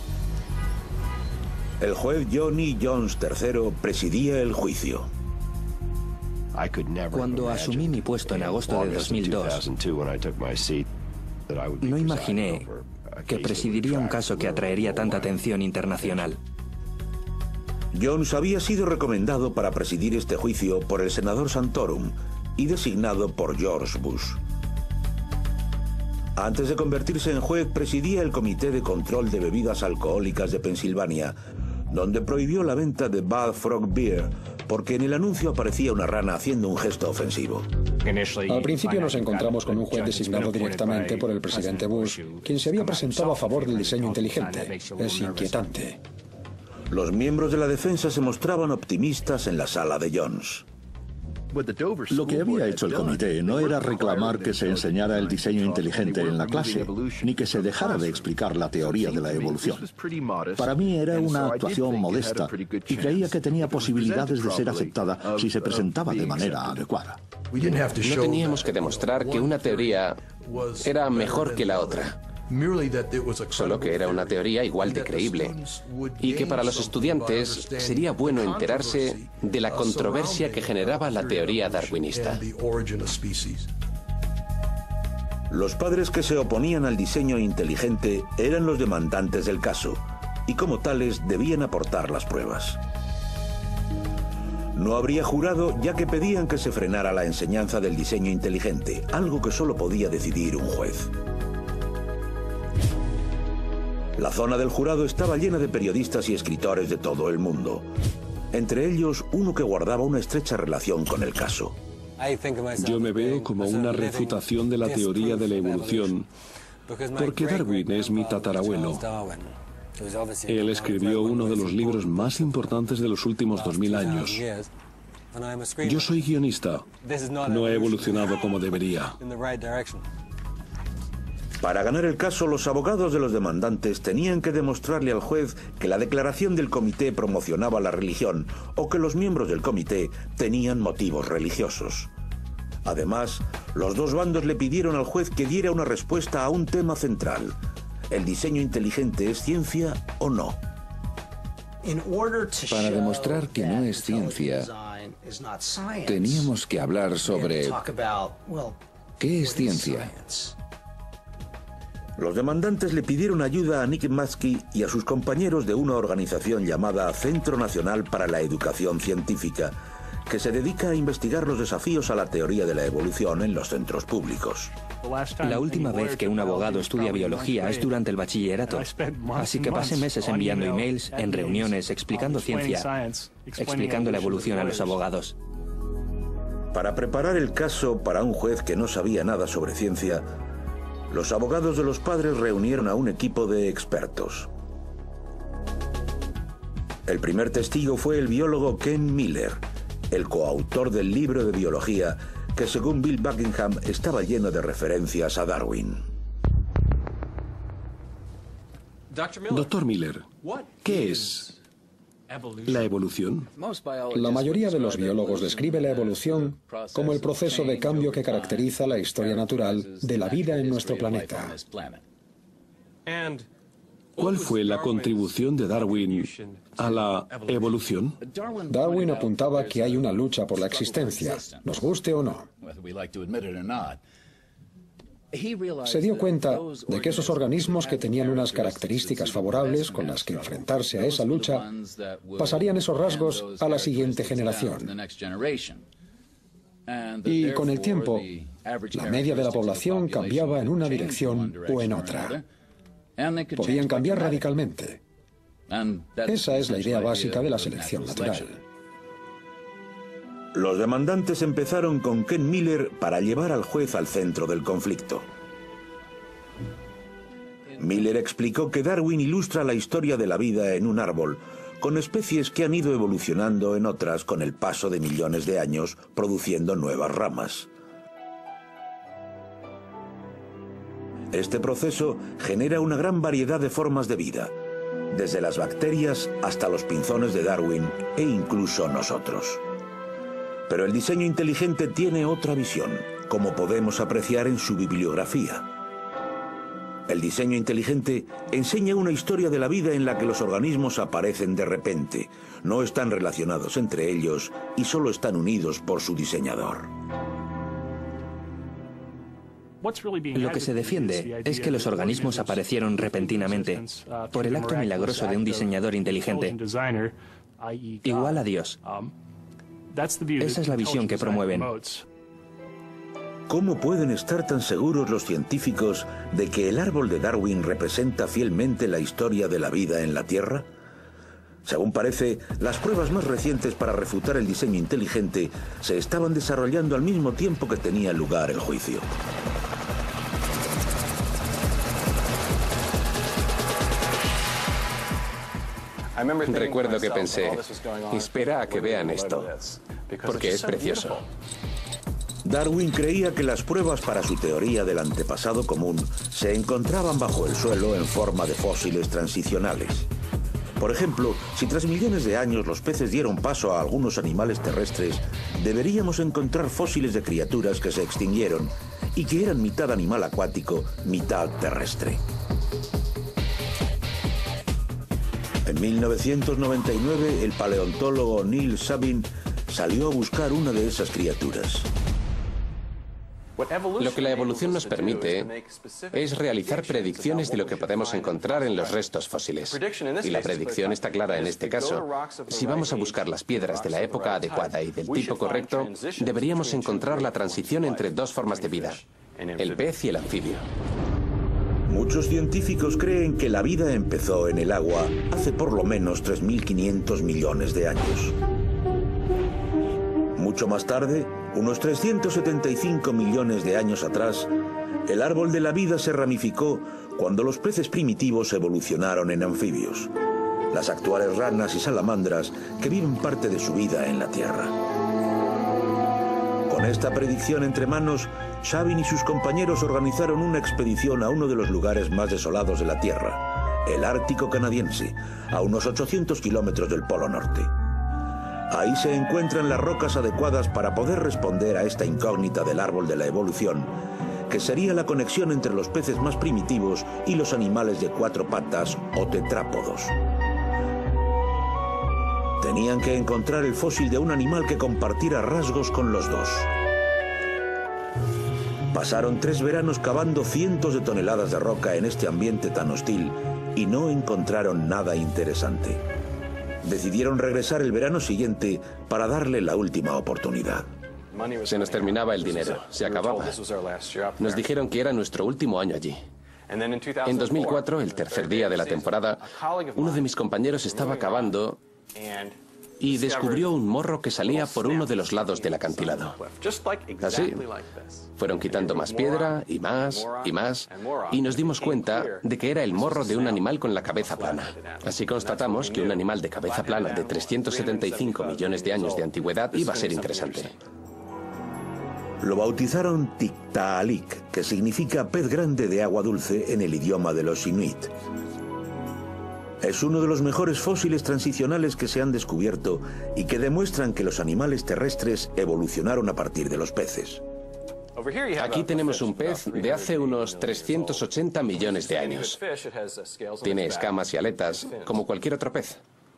El juez Johnny Jones III presidía el juicio. Cuando asumí mi puesto en agosto de 2002, no imaginé que presidiría un caso que atraería tanta atención internacional. Jones había sido recomendado para presidir este juicio por el senador Santorum y designado por George Bush. Antes de convertirse en juez, presidía el Comité de Control de Bebidas Alcohólicas de Pensilvania, donde prohibió la venta de Bad Frog Beer porque en el anuncio aparecía una rana haciendo un gesto ofensivo. Al principio nos encontramos con un juez designado directamente por el presidente Bush, quien se había presentado a favor del diseño inteligente. Es inquietante. Los miembros de la defensa se mostraban optimistas en la sala de Jones. Lo que había hecho el comité no era reclamar que se enseñara el diseño inteligente en la clase, ni que se dejara de explicar la teoría de la evolución. Para mí era una actuación modesta y creía que tenía posibilidades de ser aceptada si se presentaba de manera adecuada. No teníamos que demostrar que una teoría era mejor que la otra, solo que era una teoría igual de creíble y que para los estudiantes sería bueno enterarse de la controversia que generaba la teoría darwinista. Los padres que se oponían al diseño inteligente eran los demandantes del caso y como tales debían aportar las pruebas. No habría jurado ya que pedían que se frenara la enseñanza del diseño inteligente, algo que solo podía decidir un juez. La zona del jurado estaba llena de periodistas y escritores de todo el mundo. Entre ellos, uno que guardaba una estrecha relación con el caso. Yo me veo como una refutación de la teoría de la evolución, porque Darwin es mi tatarabuelo. Él escribió uno de los libros más importantes de los últimos 2000 años. Yo soy guionista. No he evolucionado como debería. Para ganar el caso, los abogados de los demandantes tenían que demostrarle al juez que la declaración del comité promocionaba la religión o que los miembros del comité tenían motivos religiosos. Además, los dos bandos le pidieron al juez que diera una respuesta a un tema central. ¿El diseño inteligente es ciencia o no? Para demostrar que no es ciencia, teníamos que hablar sobre ¿qué es ciencia? Los demandantes le pidieron ayuda a Nick Maskey y a sus compañeros de una organización llamada Centro Nacional para la Educación Científica, que se dedica a investigar los desafíos a la teoría de la evolución en los centros públicos. La última vez que un abogado estudia biología es durante el bachillerato, así que pasé meses enviando emails, en reuniones, explicando ciencia, explicando la evolución a los abogados. Para preparar el caso para un juez que no sabía nada sobre ciencia, los abogados de los padres reunieron a un equipo de expertos. El primer testigo fue el biólogo Ken Miller, el coautor del libro de biología que, según Bill Buckingham, estaba lleno de referencias a Darwin. Doctor Miller, ¿qué es la evolución? La mayoría de los biólogos describe la evolución como el proceso de cambio que caracteriza la historia natural de la vida en nuestro planeta. ¿Cuál fue la contribución de Darwin a la evolución? Darwin apuntaba que hay una lucha por la existencia, nos guste o no. Se dio cuenta de que esos organismos que tenían unas características favorables con las que enfrentarse a esa lucha pasarían esos rasgos a la siguiente generación. Y con el tiempo, La media de la población cambiaba en una dirección o en otra. Podían cambiar radicalmente. Esa es la idea básica de la selección natural. Los demandantes empezaron con Ken Miller para llevar al juez al centro del conflicto. Miller explicó que Darwin ilustra la historia de la vida en un árbol, con especies que han ido evolucionando en otras con el paso de millones de años, produciendo nuevas ramas. Este proceso genera una gran variedad de formas de vida, desde las bacterias hasta los pinzones de Darwin e incluso nosotros. Pero el diseño inteligente tiene otra visión, como podemos apreciar en su bibliografía. El diseño inteligente enseña una historia de la vida en la que los organismos aparecen de repente, no están relacionados entre ellos y solo están unidos por su diseñador. Lo que se defiende es que los organismos aparecieron repentinamente por el acto milagroso de un diseñador inteligente, igual a Dios. Esa es la visión que promueven. ¿Cómo pueden estar tan seguros los científicos de que el árbol de Darwin representa fielmente la historia de la vida en la Tierra? Según parece, las pruebas más recientes para refutar el diseño inteligente se estaban desarrollando al mismo tiempo que tenía lugar el juicio. Recuerdo que pensé, espera a que vean esto, porque es precioso. Darwin creía que las pruebas para su teoría del antepasado común se encontraban bajo el suelo en forma de fósiles transicionales. Por ejemplo, si tras millones de años los peces dieron paso a algunos animales terrestres, deberíamos encontrar fósiles de criaturas que se extinguieron y que eran mitad animal acuático, mitad terrestre. En 1999, el paleontólogo Neil Sabin salió a buscar una de esas criaturas. Lo que la evolución nos permite es realizar predicciones de lo que podemos encontrar en los restos fósiles. Y la predicción está clara en este caso. Si vamos a buscar las piedras de la época adecuada y del tipo correcto, deberíamos encontrar la transición entre dos formas de vida, el pez y el anfibio. Muchos científicos creen que la vida empezó en el agua hace por lo menos 3.500 millones de años. Mucho más tarde, unos 375 millones de años atrás, el árbol de la vida se ramificó cuando los peces primitivos evolucionaron en anfibios, las actuales ranas y salamandras que viven parte de su vida en la Tierra. Con esta predicción entre manos, Sabin y sus compañeros organizaron una expedición a uno de los lugares más desolados de la Tierra, el Ártico canadiense, a unos 800 kilómetros del Polo Norte. Ahí se encuentran las rocas adecuadas para poder responder a esta incógnita del árbol de la evolución, que sería la conexión entre los peces más primitivos y los animales de cuatro patas o tetrápodos. Tenían que encontrar el fósil de un animal que compartiera rasgos con los dos. Pasaron 3 veranos cavando cientos de toneladas de roca en este ambiente tan hostil y no encontraron nada interesante. Decidieron regresar el verano siguiente para darle la última oportunidad. Se nos terminaba el dinero, se acababa. Nos dijeron que era nuestro último año allí. En 2004, el tercer día de la temporada, uno de mis compañeros estaba cavando y descubrió un morro que salía por uno de los lados del acantilado. Así, fueron quitando más piedra y más y más, y nos dimos cuenta de que era el morro de un animal con la cabeza plana. Así constatamos que un animal de cabeza plana de 375 millones de años de antigüedad iba a ser interesante. Lo bautizaron Tiktaalik, que significa pez grande de agua dulce en el idioma de los inuit. Es uno de los mejores fósiles transicionales que se han descubierto y que demuestran que los animales terrestres evolucionaron a partir de los peces. Aquí tenemos un pez de hace unos 380 millones de años. Tiene escamas y aletas, como cualquier otro pez.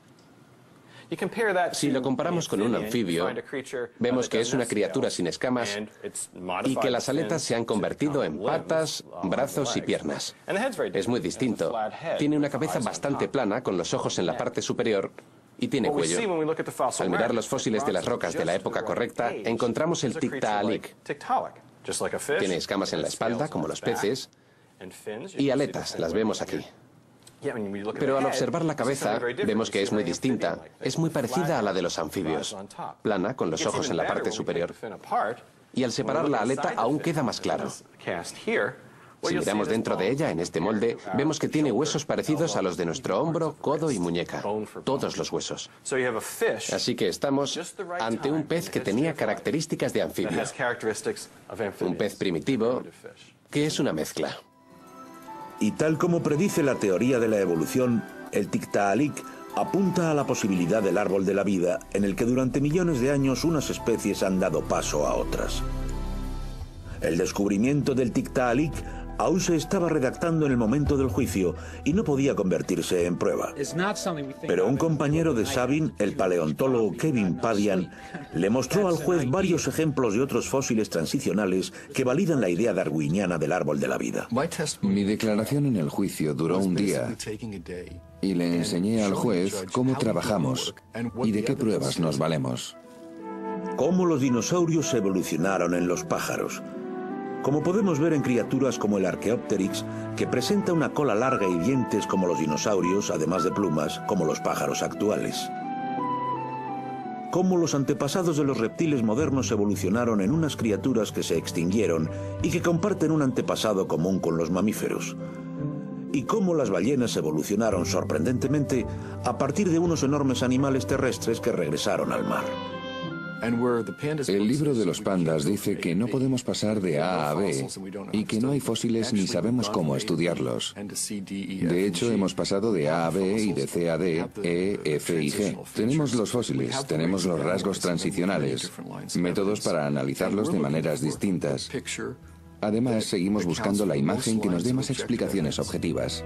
Si lo comparamos con un anfibio, vemos que es una criatura sin escamas y que las aletas se han convertido en patas, brazos y piernas. Es muy distinto. Tiene una cabeza bastante plana, con los ojos en la parte superior, y tiene cuello. Al mirar los fósiles de las rocas de la época correcta, encontramos el Tiktaalik. Tiene escamas en la espalda, como los peces, y aletas, las vemos aquí. Pero al observar la cabeza, vemos que es muy distinta. Es muy parecida a la de los anfibios. Plana, con los ojos en la parte superior. Y al separar la aleta aún queda más claro. Si miramos dentro de ella, en este molde, vemos que tiene huesos parecidos a los de nuestro hombro, codo y muñeca. Todos los huesos. Así que estamos ante un pez que tenía características de anfibio. Un pez primitivo que es una mezcla. Y tal como predice la teoría de la evolución, el Tiktaalik apunta a la posibilidad del árbol de la vida, en el que durante millones de años unas especies han dado paso a otras. El descubrimiento del Tiktaalik aún se estaba redactando en el momento del juicio y no podía convertirse en prueba. Pero un compañero de Sabin, el paleontólogo Kevin Padian, le mostró al juez varios ejemplos de otros fósiles transicionales que validan la idea darwiniana del árbol de la vida. Mi declaración en el juicio duró un día y le enseñé al juez cómo trabajamos y de qué pruebas nos valemos. Cómo los dinosaurios evolucionaron en los pájaros. Como podemos ver en criaturas como el Archaeopteryx, que presenta una cola larga y dientes como los dinosaurios, además de plumas, como los pájaros actuales. Cómo los antepasados de los reptiles modernos evolucionaron en unas criaturas que se extinguieron y que comparten un antepasado común con los mamíferos. Y cómo las ballenas evolucionaron sorprendentemente a partir de unos enormes animales terrestres que regresaron al mar. El libro de los pandas dice que no podemos pasar de A a B y que no hay fósiles ni sabemos cómo estudiarlos. De hecho, hemos pasado de A a B y de C a D, E, F y G. Tenemos los fósiles, tenemos los rasgos transicionales, métodos para analizarlos de maneras distintas. Además, seguimos buscando la imagen que nos dé más explicaciones objetivas.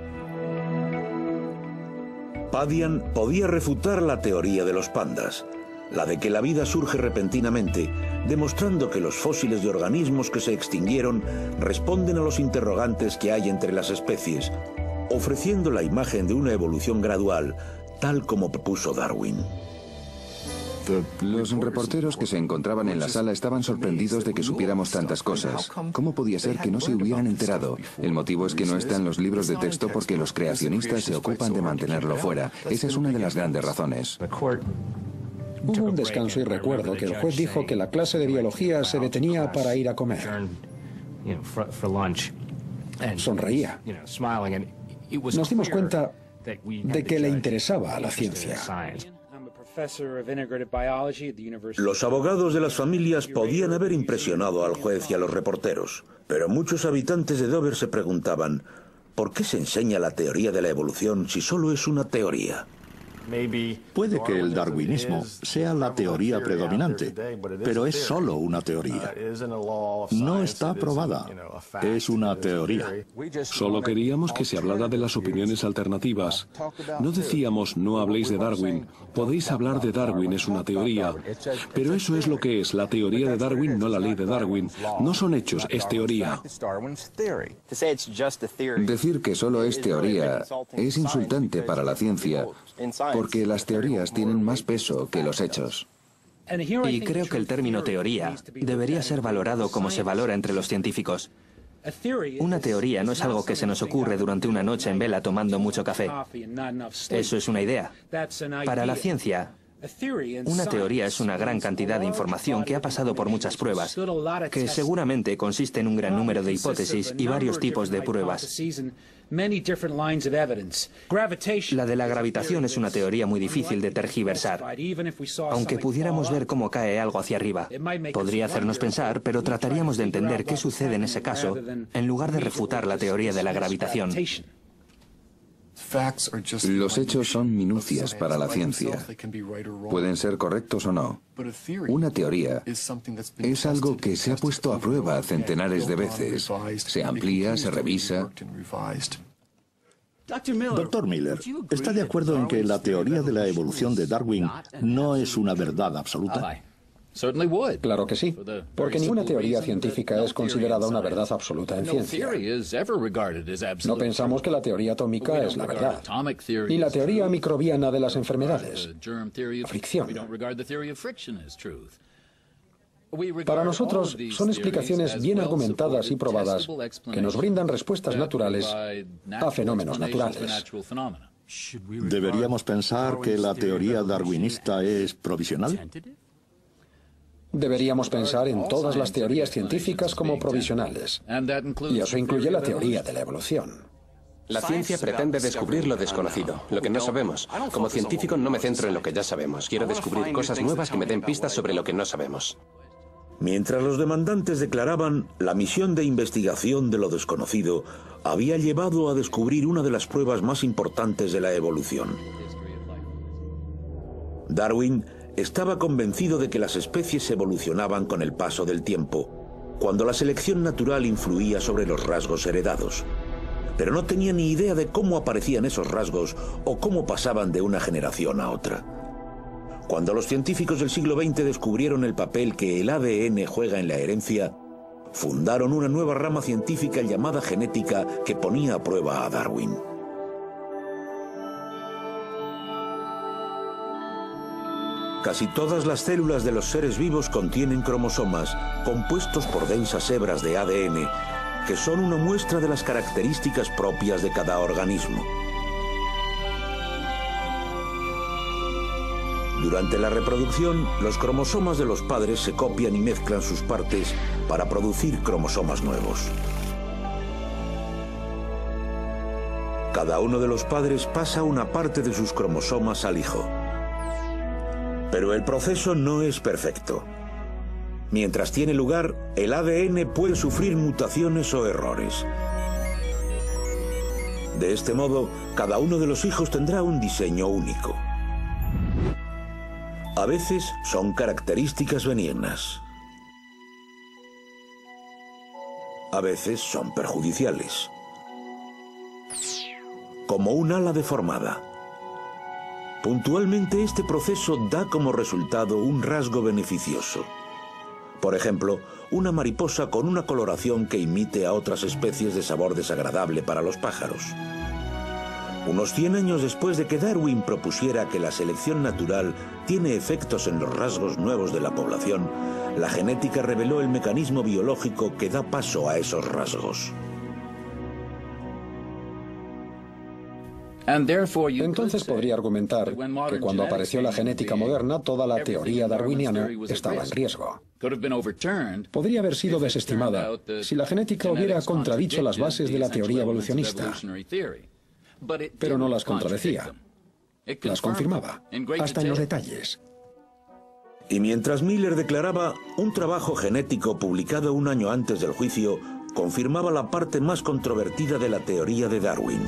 Padian podía refutar la teoría de los pandas, la de que la vida surge repentinamente, demostrando que los fósiles de organismos que se extinguieron responden a los interrogantes que hay entre las especies, ofreciendo la imagen de una evolución gradual, tal como propuso Darwin. Los reporteros que se encontraban en la sala estaban sorprendidos de que supiéramos tantas cosas. ¿Cómo podía ser que no se hubieran enterado? El motivo es que no está en los libros de texto porque los creacionistas se ocupan de mantenerlo fuera. Esa es una de las grandes razones. Hubo un descanso y recuerdo que el juez dijo que la clase de biología se detenía para ir a comer. Sonreía. Nos dimos cuenta de que le interesaba a la ciencia. Los abogados de las familias podían haber impresionado al juez y a los reporteros, pero muchos habitantes de Dover se preguntaban, ¿por qué se enseña la teoría de la evolución si solo es una teoría? Puede que el darwinismo sea la teoría predominante, pero es solo una teoría. No está probada, es una teoría. Solo queríamos que se hablara de las opiniones alternativas. No decíamos, no habléis de Darwin, podéis hablar de Darwin, es una teoría. Pero eso es lo que es, la teoría de Darwin, no la ley de Darwin. No son hechos, es teoría. Decir que solo es teoría es insultante para la ciencia, porque las teorías tienen más peso que los hechos. Y creo que el término teoría debería ser valorado como se valora entre los científicos. Una teoría no es algo que se nos ocurre durante una noche en vela tomando mucho café. Eso es una idea. Para la ciencia, una teoría es una gran cantidad de información que ha pasado por muchas pruebas, que seguramente consiste en un gran número de hipótesis y varios tipos de pruebas. La de la gravitación es una teoría muy difícil de tergiversar. Aunque pudiéramos ver cómo cae algo hacia arriba, podría hacernos pensar, pero trataríamos de entender qué sucede en ese caso, en lugar de refutar la teoría de la gravitación. Los hechos son minucias para la ciencia. Pueden ser correctos o no. Una teoría es algo que se ha puesto a prueba centenares de veces. Se amplía, se revisa. Doctor Miller, ¿está de acuerdo en que la teoría de la evolución de Darwin no es una verdad absoluta? Claro que sí, porque ninguna teoría científica es considerada una verdad absoluta en ciencia. No pensamos que la teoría atómica es la verdad, ni la teoría microbiana de las enfermedades, fricción. Para nosotros son explicaciones bien argumentadas y probadas que nos brindan respuestas naturales a fenómenos naturales. ¿Deberíamos pensar que la teoría darwinista es provisional? Deberíamos pensar en todas las teorías científicas como provisionales. Y eso incluye la teoría de la evolución. La ciencia pretende descubrir lo desconocido, lo que no sabemos. Como científico no me centro en lo que ya sabemos. Quiero descubrir cosas nuevas que me den pistas sobre lo que no sabemos. Mientras los demandantes declaraban, la misión de investigación de lo desconocido había llevado a descubrir una de las pruebas más importantes de la evolución. Darwin estaba convencido de que las especies evolucionaban con el paso del tiempo, cuando la selección natural influía sobre los rasgos heredados. Pero no tenía ni idea de cómo aparecían esos rasgos o cómo pasaban de una generación a otra. Cuando los científicos del siglo XX descubrieron el papel que el ADN juega en la herencia, fundaron una nueva rama científica llamada genética que ponía a prueba a Darwin. Casi todas las células de los seres vivos contienen cromosomas, compuestos por densas hebras de ADN, que son una muestra de las características propias de cada organismo. Durante la reproducción, los cromosomas de los padres se copian y mezclan sus partes para producir cromosomas nuevos. Cada uno de los padres pasa una parte de sus cromosomas al hijo. Pero el proceso no es perfecto. Mientras tiene lugar, el ADN puede sufrir mutaciones o errores. De este modo, cada uno de los hijos tendrá un diseño único. A veces son características benignas. A veces son perjudiciales. Como un ala deformada. Puntualmente este proceso da como resultado un rasgo beneficioso. Por ejemplo, una mariposa con una coloración que imite a otras especies de sabor desagradable para los pájaros. Unos 100 años después de que Darwin propusiera que la selección natural tiene efectos en los rasgos nuevos de la población, la genética reveló el mecanismo biológico que da paso a esos rasgos. Entonces podría argumentar que cuando apareció la genética moderna, toda la teoría darwiniana estaba en riesgo. Podría haber sido desestimada si la genética hubiera contradicho las bases de la teoría evolucionista. Pero no las contradecía, las confirmaba, hasta en los detalles. Y mientras Miller declaraba, un trabajo genético publicado un año antes del juicio confirmaba la parte más controvertida de la teoría de Darwin: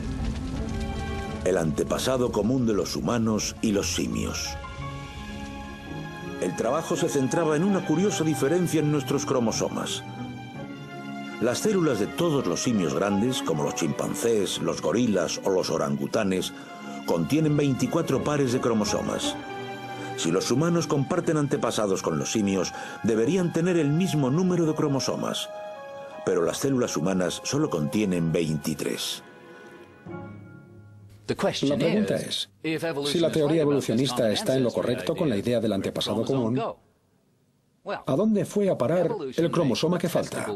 el antepasado común de los humanos y los simios. El trabajo se centraba en una curiosa diferencia en nuestros cromosomas. Las células de todos los simios grandes, como los chimpancés, los gorilas o los orangutanes, contienen 24 pares de cromosomas. Si los humanos comparten antepasados con los simios, deberían tener el mismo número de cromosomas. Pero las células humanas solo contienen 23. La pregunta es, si la teoría evolucionista está en lo correcto con la idea del antepasado común, ¿a dónde fue a parar el cromosoma que falta?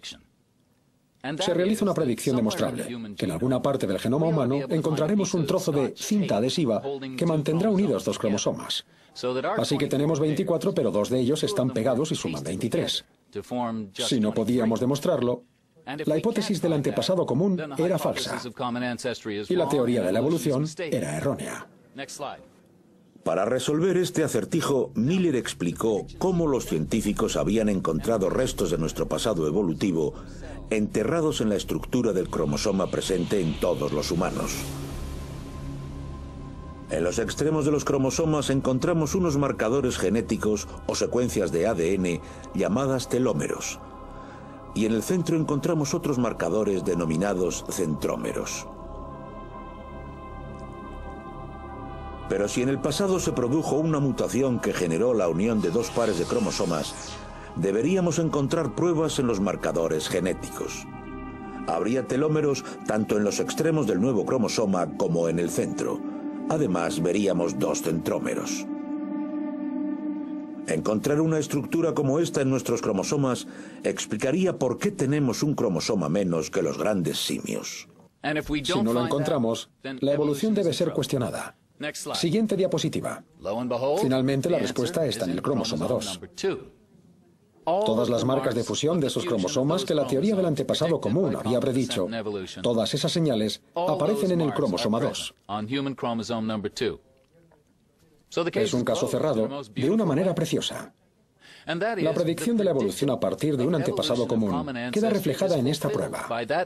Se realiza una predicción demostrable, que en alguna parte del genoma humano encontraremos un trozo de cinta adhesiva que mantendrá unidos dos cromosomas. Así que tenemos 24, pero 2 de ellos están pegados y suman 23. Si no podíamos demostrarlo, la hipótesis del antepasado común era falsa y la teoría de la evolución era errónea. Para resolver este acertijo, Miller explicó cómo los científicos habían encontrado restos de nuestro pasado evolutivo enterrados en la estructura del cromosoma presente en todos los humanos. En los extremos de los cromosomas encontramos unos marcadores genéticos o secuencias de ADN llamadas telómeros. Y en el centro encontramos otros marcadores denominados centrómeros. Pero si en el pasado se produjo una mutación que generó la unión de 2 pares de cromosomas, deberíamos encontrar pruebas en los marcadores genéticos. Habría telómeros tanto en los extremos del nuevo cromosoma como en el centro. Además, veríamos 2 centrómeros. Encontrar una estructura como esta en nuestros cromosomas explicaría por qué tenemos un cromosoma menos que los grandes simios. Si no lo encontramos, la evolución debe ser cuestionada. Siguiente diapositiva. Finalmente, la respuesta está en el cromosoma 2. Todas las marcas de fusión de esos cromosomas que la teoría del antepasado común había predicho, todas esas señales aparecen en el cromosoma 2. Es un caso cerrado de una manera preciosa. La predicción de la evolución a partir de un antepasado común queda reflejada en esta prueba.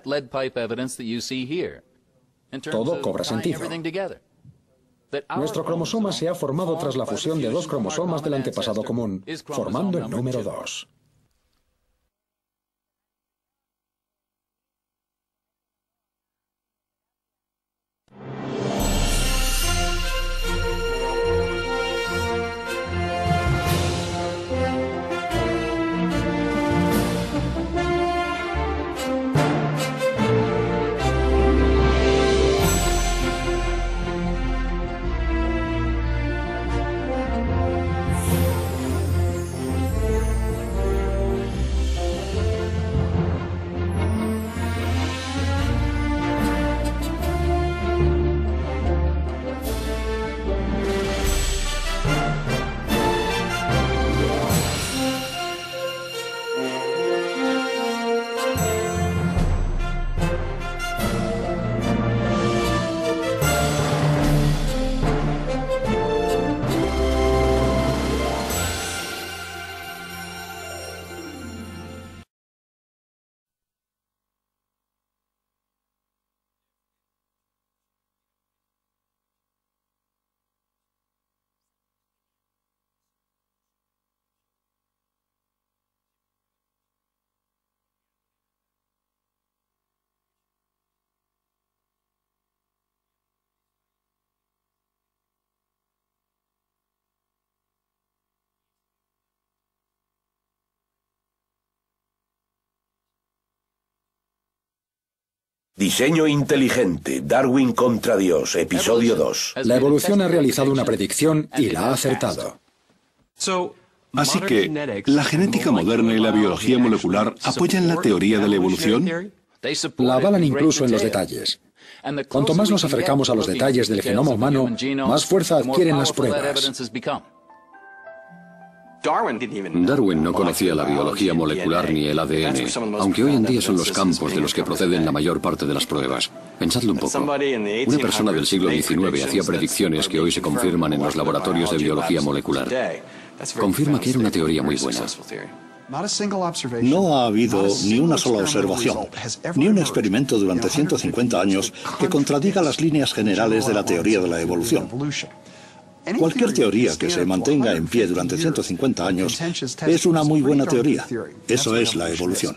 Todo cobra sentido. Nuestro cromosoma se ha formado tras la fusión de dos cromosomas del antepasado común, formando el número 2. Diseño inteligente, Darwin contra Dios, episodio 2. La evolución ha realizado una predicción y la ha acertado. Así que, ¿la genética moderna y la biología molecular apoyan la teoría de la evolución? La avalan incluso en los detalles. Cuanto más nos acercamos a los detalles del genoma humano, más fuerza adquieren las pruebas. Darwin no conocía la biología molecular ni el ADN, aunque hoy en día son los campos de los que proceden la mayor parte de las pruebas. Pensadlo un poco. Una persona del siglo XIX hacía predicciones que hoy se confirman en los laboratorios de biología molecular. Confirma que era una teoría muy buena. No ha habido ni una sola observación, ni un experimento durante 150 años que contradiga las líneas generales de la teoría de la evolución. Cualquier teoría que se mantenga en pie durante 150 años es una muy buena teoría. Eso es la evolución.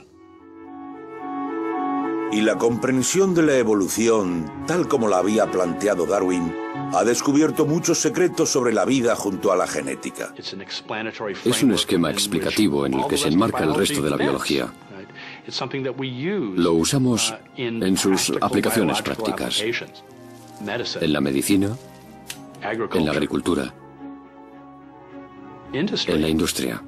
Y la comprensión de la evolución, tal como la había planteado Darwin, ha descubierto muchos secretos sobre la vida junto a la genética. Es un esquema explicativo en el que se enmarca el resto de la biología. Lo usamos en sus aplicaciones prácticas, en la medicina, en la agricultura, en la industria.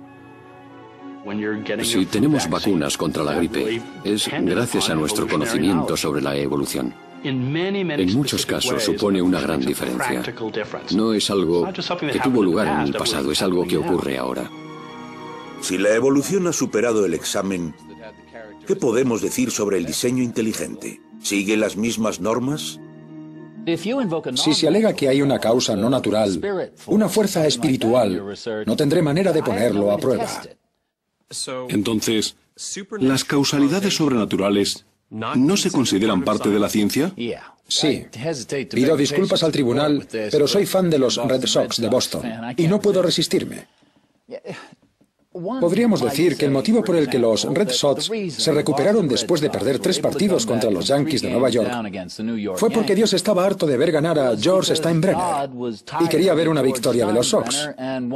Si tenemos vacunas contra la gripe, es gracias a nuestro conocimiento sobre la evolución. En muchos casos supone una gran diferencia. No es algo que tuvo lugar en el pasado, es algo que ocurre ahora. Si la evolución ha superado el examen, ¿qué podemos decir sobre el diseño inteligente? ¿Sigue las mismas normas? Si se alega que hay una causa no natural, una fuerza espiritual, no tendré manera de ponerlo a prueba. Entonces, ¿las causalidades sobrenaturales no se consideran parte de la ciencia? Sí. Pido disculpas al tribunal, pero soy fan de los Red Sox de Boston y no puedo resistirme. Podríamos decir que el motivo por el que los Red Sox se recuperaron después de perder 3 partidos contra los Yankees de Nueva York fue porque Dios estaba harto de ver ganar a George Steinbrenner y quería ver una victoria de los Sox.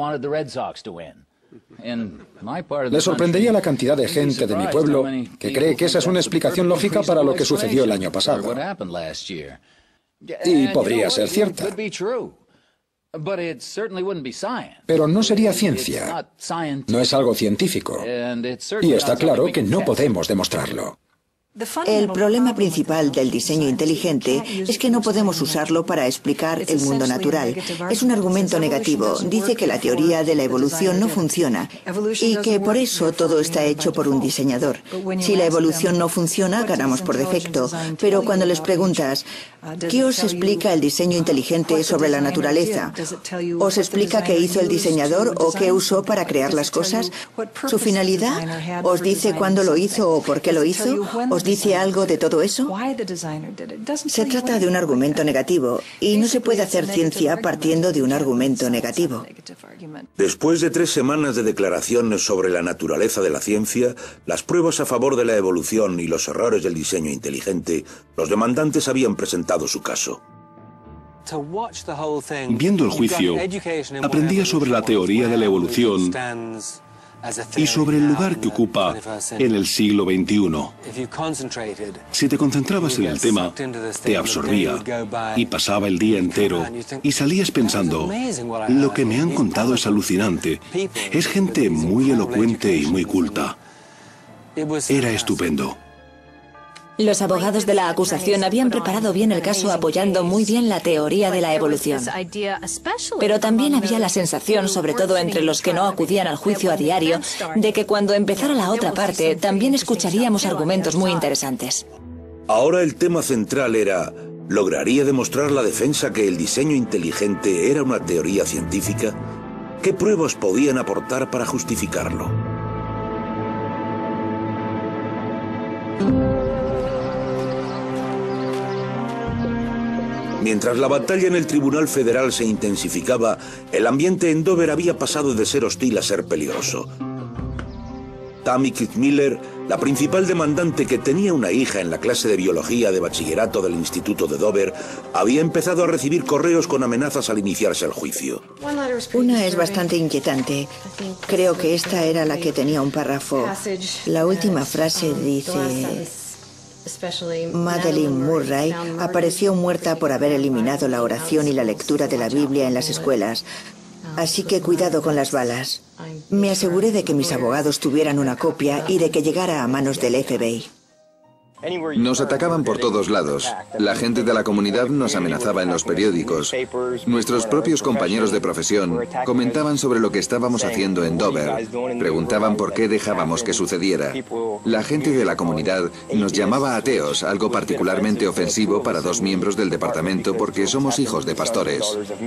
Le sorprendería la cantidad de gente de mi pueblo que cree que esa es una explicación lógica para lo que sucedió el año pasado. Y podría ser cierta. Pero no sería ciencia. No es algo científico. Y está claro que no podemos demostrarlo. El problema principal del diseño inteligente es que no podemos usarlo para explicar el mundo natural. Es un argumento negativo. Dice que la teoría de la evolución no funciona y que por eso todo está hecho por un diseñador. Si la evolución no funciona, ganamos por defecto. Pero cuando les preguntas, ¿qué os explica el diseño inteligente sobre la naturaleza? ¿Os explica qué hizo el diseñador o qué usó para crear las cosas? ¿Su finalidad? ¿Os dice cuándo lo hizo o por qué lo hizo? ¿Os dice algo de todo eso? Se trata de un argumento negativo y no se puede hacer ciencia partiendo de un argumento negativo. Después de 3 semanas de declaraciones sobre la naturaleza de la ciencia, las pruebas a favor de la evolución y los errores del diseño inteligente, los demandantes habían presentado su caso. Viendo el juicio, aprendía sobre la teoría de la evolución y sobre el lugar que ocupa en el siglo XXI. Si te concentrabas en el tema, te absorbía y pasaba el día entero y salías pensando, lo que me han contado es alucinante, es gente muy elocuente y muy culta. Era estupendo. Los abogados de la acusación habían preparado bien el caso apoyando muy bien la teoría de la evolución. Pero también había la sensación, sobre todo entre los que no acudían al juicio a diario, de que cuando empezara la otra parte también escucharíamos argumentos muy interesantes. Ahora el tema central era, ¿lograría demostrar la defensa que el diseño inteligente era una teoría científica? ¿Qué pruebas podían aportar para justificarlo? Mientras la batalla en el Tribunal Federal se intensificaba, el ambiente en Dover había pasado de ser hostil a ser peligroso. Tammy Kitzmiller, la principal demandante que tenía una hija en la clase de biología de bachillerato del Instituto de Dover, había empezado a recibir correos con amenazas al iniciarse el juicio. Una es bastante inquietante. Creo que esta era la que tenía un párrafo. La última frase dice: Madeleine Murray apareció muerta por haber eliminado la oración y la lectura de la Biblia en las escuelas. Así que cuidado con las balas. Me aseguré de que mis abogados tuvieran una copia y de que llegara a manos del FBI. Nos atacaban por todos lados. La gente de la comunidad nos amenazaba en los periódicos. Nuestros propios compañeros de profesión comentaban sobre lo que estábamos haciendo en Dover. Preguntaban por qué dejábamos que sucediera. La gente de la comunidad nos llamaba ateos, algo particularmente ofensivo para 2 miembros del departamento porque somos hijos de pastores.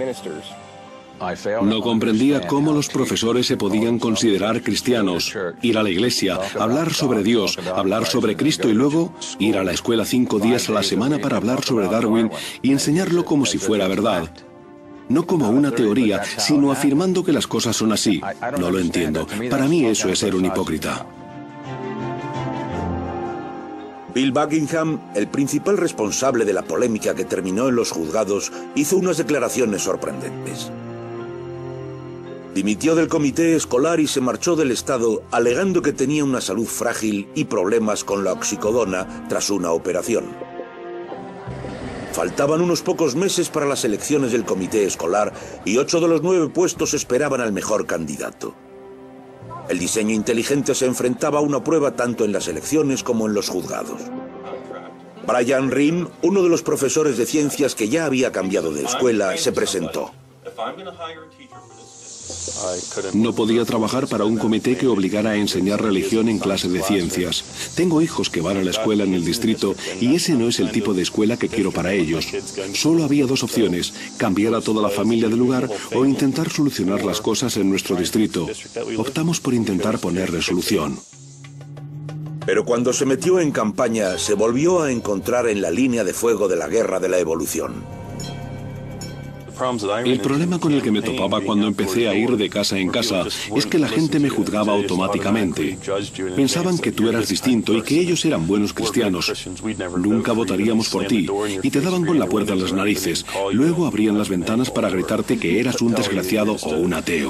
No comprendía cómo los profesores se podían considerar cristianos, ir a la iglesia, hablar sobre Dios, hablar sobre Cristo y luego ir a la escuela 5 días a la semana para hablar sobre Darwin y enseñarlo como si fuera verdad. No como una teoría, sino afirmando que las cosas son así. No lo entiendo. Para mí eso es ser un hipócrita. Bill Buckingham, el principal responsable de la polémica que terminó en los juzgados, hizo unas declaraciones sorprendentes. Dimitió del comité escolar y se marchó del estado alegando que tenía una salud frágil y problemas con la oxicodona tras una operación. Faltaban unos pocos meses para las elecciones del comité escolar y 8 de los 9 puestos esperaban al mejor candidato. El diseño inteligente se enfrentaba a una prueba tanto en las elecciones como en los juzgados. Brian Ream, uno de los profesores de ciencias que ya había cambiado de escuela, se presentó. No podía trabajar para un comité que obligara a enseñar religión en clase de ciencias. Tengo hijos que van a la escuela en el distrito y ese no es el tipo de escuela que quiero para ellos. Solo había 2 opciones, cambiar a toda la familia del lugar o intentar solucionar las cosas en nuestro distrito. Optamos por intentar ponerle solución. Pero cuando se metió en campaña, se volvió a encontrar en la línea de fuego de la guerra de la evolución. El problema con el que me topaba cuando empecé a ir de casa en casa es que la gente me juzgaba automáticamente. Pensaban que tú eras distinto y que ellos eran buenos cristianos. Nunca votaríamos por ti y te daban con la puerta en las narices. Luego abrían las ventanas para gritarte que eras un desgraciado o un ateo.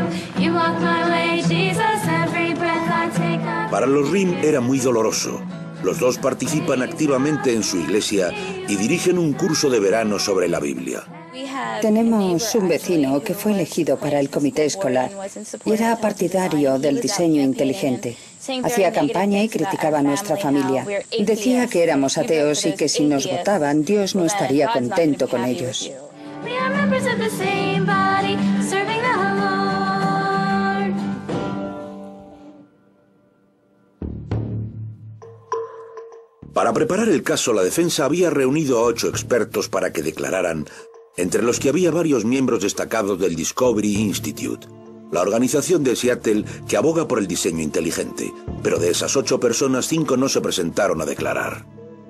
Para los Ream era muy doloroso. Los dos participan activamente en su iglesia y dirigen un curso de verano sobre la Biblia. Tenemos un vecino que fue elegido para el comité escolar y era partidario del diseño inteligente. Hacía campaña y criticaba a nuestra familia. Decía que éramos ateos y que si nos votaban, Dios no estaría contento con ellos. Para preparar el caso, la defensa había reunido a 8 expertos para que declararan, entre los que había varios miembros destacados del Discovery Institute, la organización de Seattle que aboga por el diseño inteligente. Pero de esas 8 personas, 5 no se presentaron a declarar.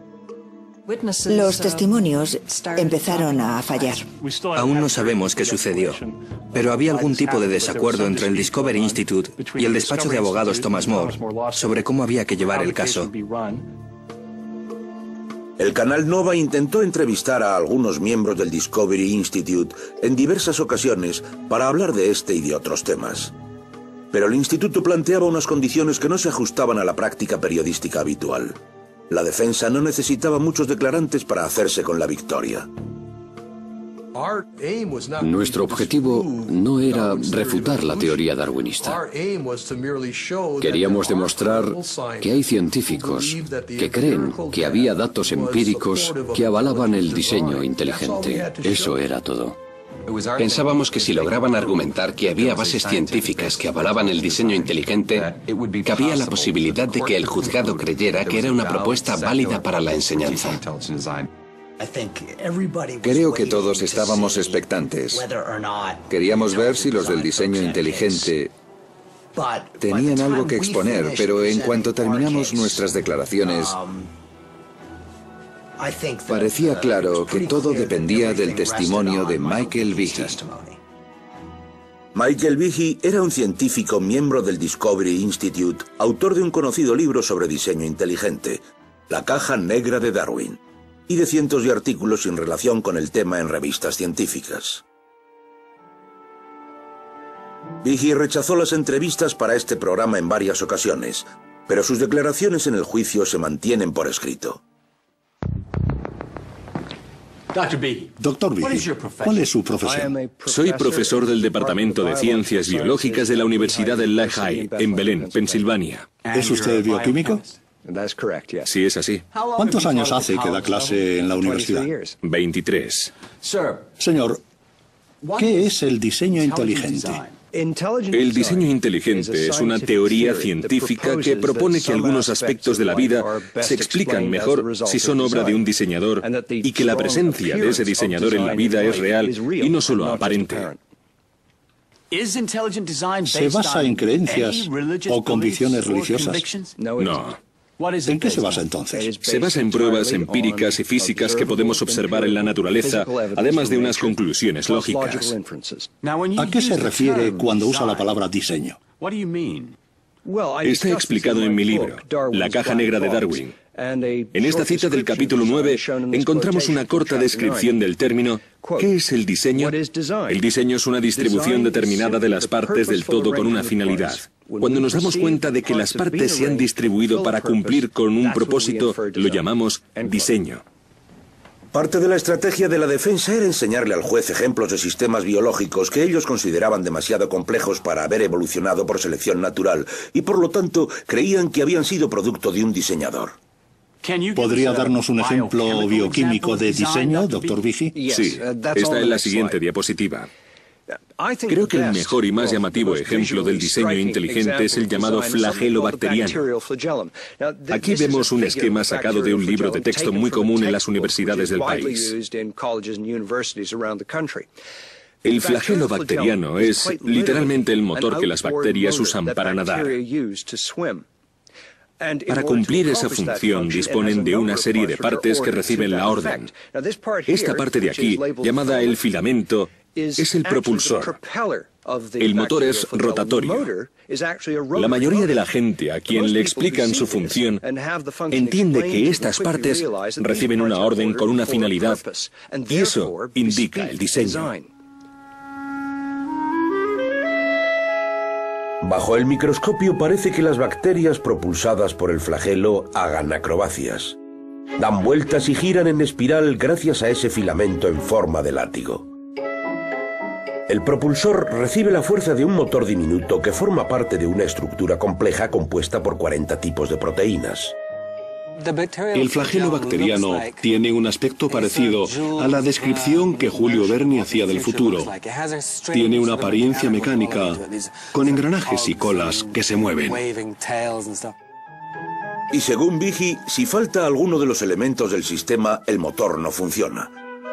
Los testimonios empezaron a fallar. Aún no sabemos qué sucedió, pero había algún tipo de desacuerdo entre el Discovery Institute y el despacho de abogados Thomas More sobre cómo había que llevar el caso. El canal Nova intentó entrevistar a algunos miembros del Discovery Institute en diversas ocasiones para hablar de este y de otros temas. Pero el instituto planteaba unas condiciones que no se ajustaban a la práctica periodística habitual. La defensa no necesitaba muchos declarantes para hacerse con la victoria. Nuestro objetivo no era refutar la teoría darwinista. Queríamos demostrar que hay científicos que creen que había datos empíricos que avalaban el diseño inteligente. Eso era todo. Pensábamos que si lograban argumentar que había bases científicas que avalaban el diseño inteligente, cabía la posibilidad de que el juzgado creyera que era una propuesta válida para la enseñanza. Creo que todos estábamos expectantes. Queríamos ver si los del diseño inteligente tenían algo que exponer, pero en cuanto terminamos nuestras declaraciones, parecía claro que todo dependía del testimonio de Michael Behe. Michael Behe era un científico miembro del Discovery Institute, autor de un conocido libro sobre diseño inteligente, La caja negra de Darwin, y de cientos de artículos sin relación con el tema en revistas científicas. Behe rechazó las entrevistas para este programa en varias ocasiones, pero sus declaraciones en el juicio se mantienen por escrito. Doctor Behe, ¿cuál es su profesión? Soy profesor del Departamento de Ciencias Biológicas de la Universidad de Lehigh, en Belén, Pensilvania. ¿Es usted bioquímico? Sí, es así. ¿Cuántos años hace que da clase en la universidad? 23. Señor, ¿qué es el diseño inteligente? El diseño inteligente es una teoría científica que propone que algunos aspectos de la vida se explican mejor si son obra de un diseñador y que la presencia de ese diseñador en la vida es real y no solo aparente. ¿Se basa en creencias o convicciones religiosas? No. ¿En qué se basa entonces? Se basa en pruebas empíricas y físicas que podemos observar en la naturaleza, además de unas conclusiones lógicas. ¿A qué se refiere cuando usa la palabra diseño? Está explicado en mi libro, La caja negra de Darwin. En esta cita del capítulo 9 encontramos una corta descripción del término. ¿Qué es el diseño? El diseño es una distribución determinada de las partes del todo con una finalidad. Cuando nos damos cuenta de que las partes se han distribuido para cumplir con un propósito, lo llamamos diseño. Parte de la estrategia de la defensa era enseñarle al juez ejemplos de sistemas biológicos que ellos consideraban demasiado complejos para haber evolucionado por selección natural y por lo tanto creían que habían sido producto de un diseñador. ¿Podría darnos un ejemplo bioquímico de diseño, doctor Behe? Sí, está en la siguiente diapositiva. Creo que el mejor y más llamativo ejemplo del diseño inteligente es el llamado flagelo bacteriano. Aquí vemos un esquema sacado de un libro de texto muy común en las universidades del país. El flagelo bacteriano es literalmente el motor que las bacterias usan para nadar. Para cumplir esa función disponen de una serie de partes que reciben la orden. Esta parte de aquí, llamada el filamento, es el propulsor. El motor es rotatorio. La mayoría de la gente a quien le explican su función entiende que estas partes reciben una orden con una finalidad y eso indica el diseño. Bajo el microscopio parece que las bacterias propulsadas por el flagelo hagan acrobacias. Dan vueltas y giran en espiral gracias a ese filamento en forma de látigo. El propulsor recibe la fuerza de un motor diminuto que forma parte de una estructura compleja compuesta por 40 tipos de proteínas. El flagelo bacteriano tiene un aspecto parecido a la descripción que Julio Verne hacía del futuro. Tiene una apariencia mecánica, con engranajes y colas que se mueven. Y según Behe, si falta alguno de los elementos del sistema, el motor no funciona.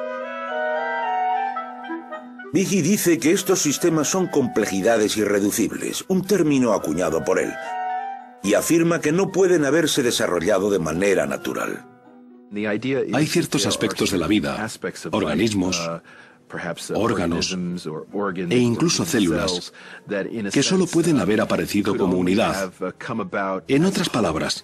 Behe dice que estos sistemas son complejidades irreducibles, un término acuñado por él, y afirma que no pueden haberse desarrollado de manera natural. Hay ciertos aspectos de la vida, organismos, órganos e incluso células, que solo pueden haber aparecido como unidad. En otras palabras,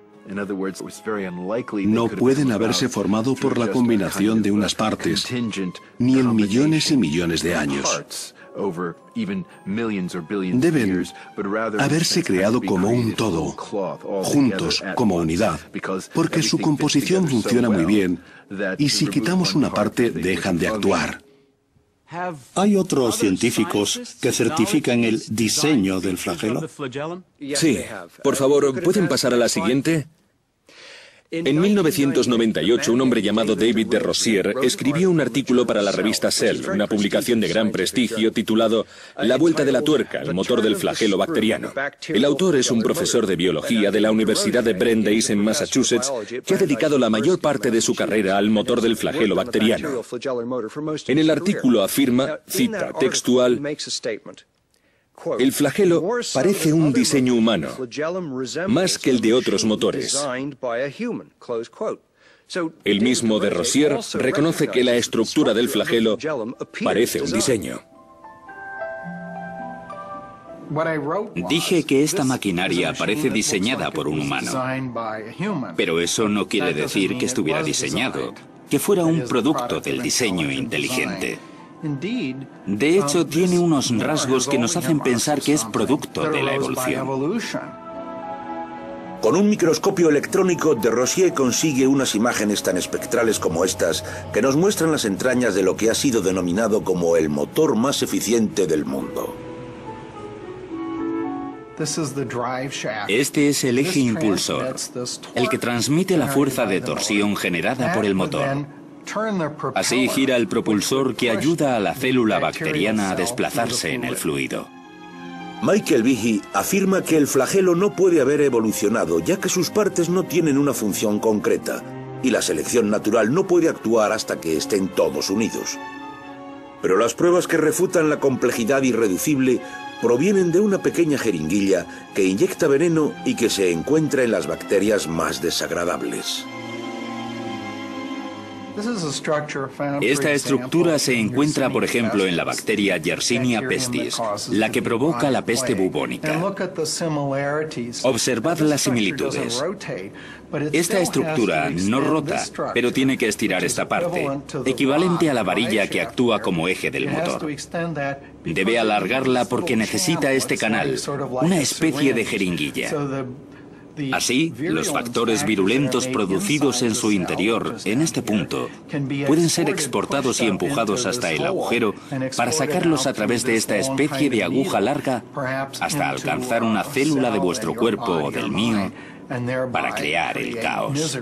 no pueden haberse formado por la combinación de unas partes, ni en millones y millones de años. Deben haberse creado como un todo, juntos, como unidad, porque su composición funciona muy bien y si quitamos una parte dejan de actuar. ¿Hay otros científicos que certifican el diseño del flagelo? Sí. Por favor, ¿pueden pasar a la siguiente? En 1998, un hombre llamado David de Rozier escribió un artículo para la revista Cell, una publicación de gran prestigio titulado La vuelta de la tuerca, el motor del flagelo bacteriano. El autor es un profesor de biología de la Universidad de Brandeis en Massachusetts que ha dedicado la mayor parte de su carrera al motor del flagelo bacteriano. En el artículo afirma, cita textual, el flagelo parece un diseño humano, más que el de otros motores. El mismo de Rozier reconoce que la estructura del flagelo parece un diseño. Dije que esta maquinaria parece diseñada por un humano, pero eso no quiere decir que estuviera diseñado, que fuera un producto del diseño inteligente. De hecho, tiene unos rasgos que nos hacen pensar que es producto de la evolución. Con un microscopio electrónico, de Rozier consigue unas imágenes tan espectrales como estas, que nos muestran las entrañas de lo que ha sido denominado como el motor más eficiente del mundo. Este es el eje impulsor, el que transmite la fuerza de torsión generada por el motor. Así gira el propulsor que ayuda a la célula bacteriana a desplazarse en el fluido. Michael Behe afirma que el flagelo no puede haber evolucionado, ya que sus partes no tienen una función concreta, y la selección natural no puede actuar hasta que estén todos unidos. Pero las pruebas que refutan la complejidad irreducible provienen de una pequeña jeringuilla que inyecta veneno y que se encuentra en las bacterias más desagradables. Esta estructura se encuentra, por ejemplo, en la bacteria Yersinia pestis, la que provoca la peste bubónica. Observad las similitudes. Esta estructura no rota, pero tiene que estirar esta parte, equivalente a la varilla que actúa como eje del motor. Debe alargarla porque necesita este canal, una especie de jeringuilla. Así, los factores virulentos producidos en su interior, en este punto, pueden ser exportados y empujados hasta el agujero para sacarlos a través de esta especie de aguja larga hasta alcanzar una célula de vuestro cuerpo o del mío para crear el caos.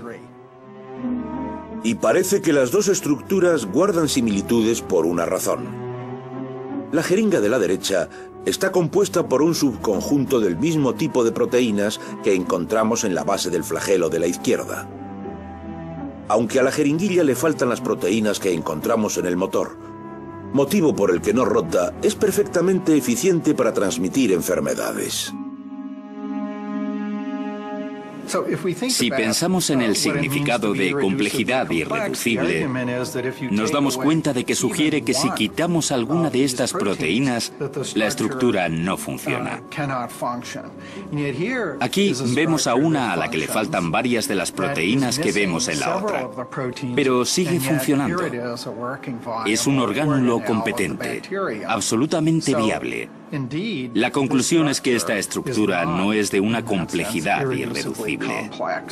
Y parece que las dos estructuras guardan similitudes por una razón. La jeringa de la derecha está compuesta por un subconjunto del mismo tipo de proteínas que encontramos en la base del flagelo de la izquierda. Aunque a la jeringuilla le faltan las proteínas que encontramos en el motor, motivo por el que no rota, es perfectamente eficiente para transmitir enfermedades. Si pensamos en el significado de complejidad irreducible, nos damos cuenta de que sugiere que si quitamos alguna de estas proteínas, la estructura no funciona. Aquí vemos a una a la que le faltan varias de las proteínas que vemos en la otra, pero sigue funcionando. Es un orgánulo competente, absolutamente viable. La conclusión es que esta estructura no es de una complejidad irreducible.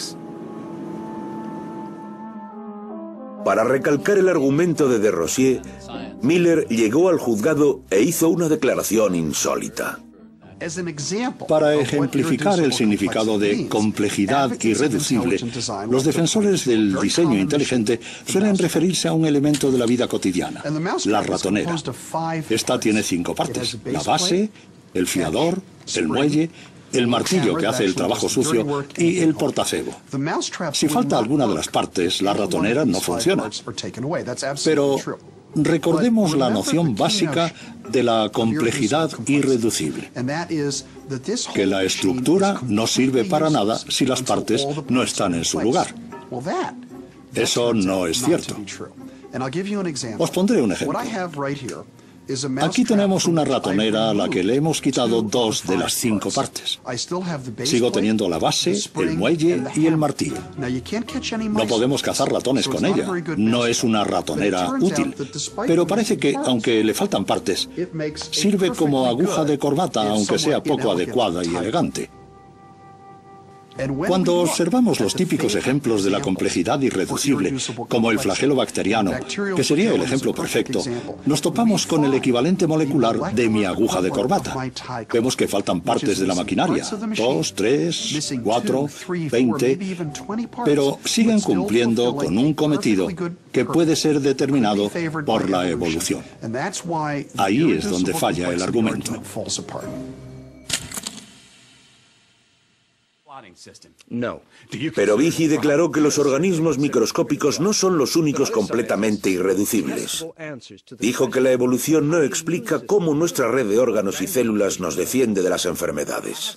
Para recalcar el argumento de Rosier, Miller llegó al juzgado e hizo una declaración insólita. Para ejemplificar el significado de complejidad irreducible, los defensores del diseño inteligente suelen referirse a un elemento de la vida cotidiana, la ratonera. Esta tiene 5 partes: la base, el fiador, el muelle, el martillo que hace el trabajo sucio y el portacebo. Si falta alguna de las partes, la ratonera no funciona. Pero recordemos la noción básica de la complejidad irreducible, que la estructura no sirve para nada si las partes no están en su lugar. Eso no es cierto. Os pondré un ejemplo. Aquí tenemos una ratonera a la que le hemos quitado 2 de las 5 partes. Sigo teniendo la base, el muelle y el martillo. No podemos cazar ratones con ella. No es una ratonera útil. Pero parece que, aunque le faltan partes, sirve como aguja de corbata, aunque sea poco adecuada y elegante. Cuando observamos los típicos ejemplos de la complejidad irreducible, como el flagelo bacteriano, que sería el ejemplo perfecto, nos topamos con el equivalente molecular de mi aguja de corbata. Vemos que faltan partes de la maquinaria, 2, 3, 4, 20, pero siguen cumpliendo con un cometido que puede ser determinado por la evolución. Ahí es donde falla el argumento. Pero Behe declaró que los organismos microscópicos no son los únicos completamente irreducibles. Dijo que la evolución no explica cómo nuestra red de órganos y células nos defiende de las enfermedades.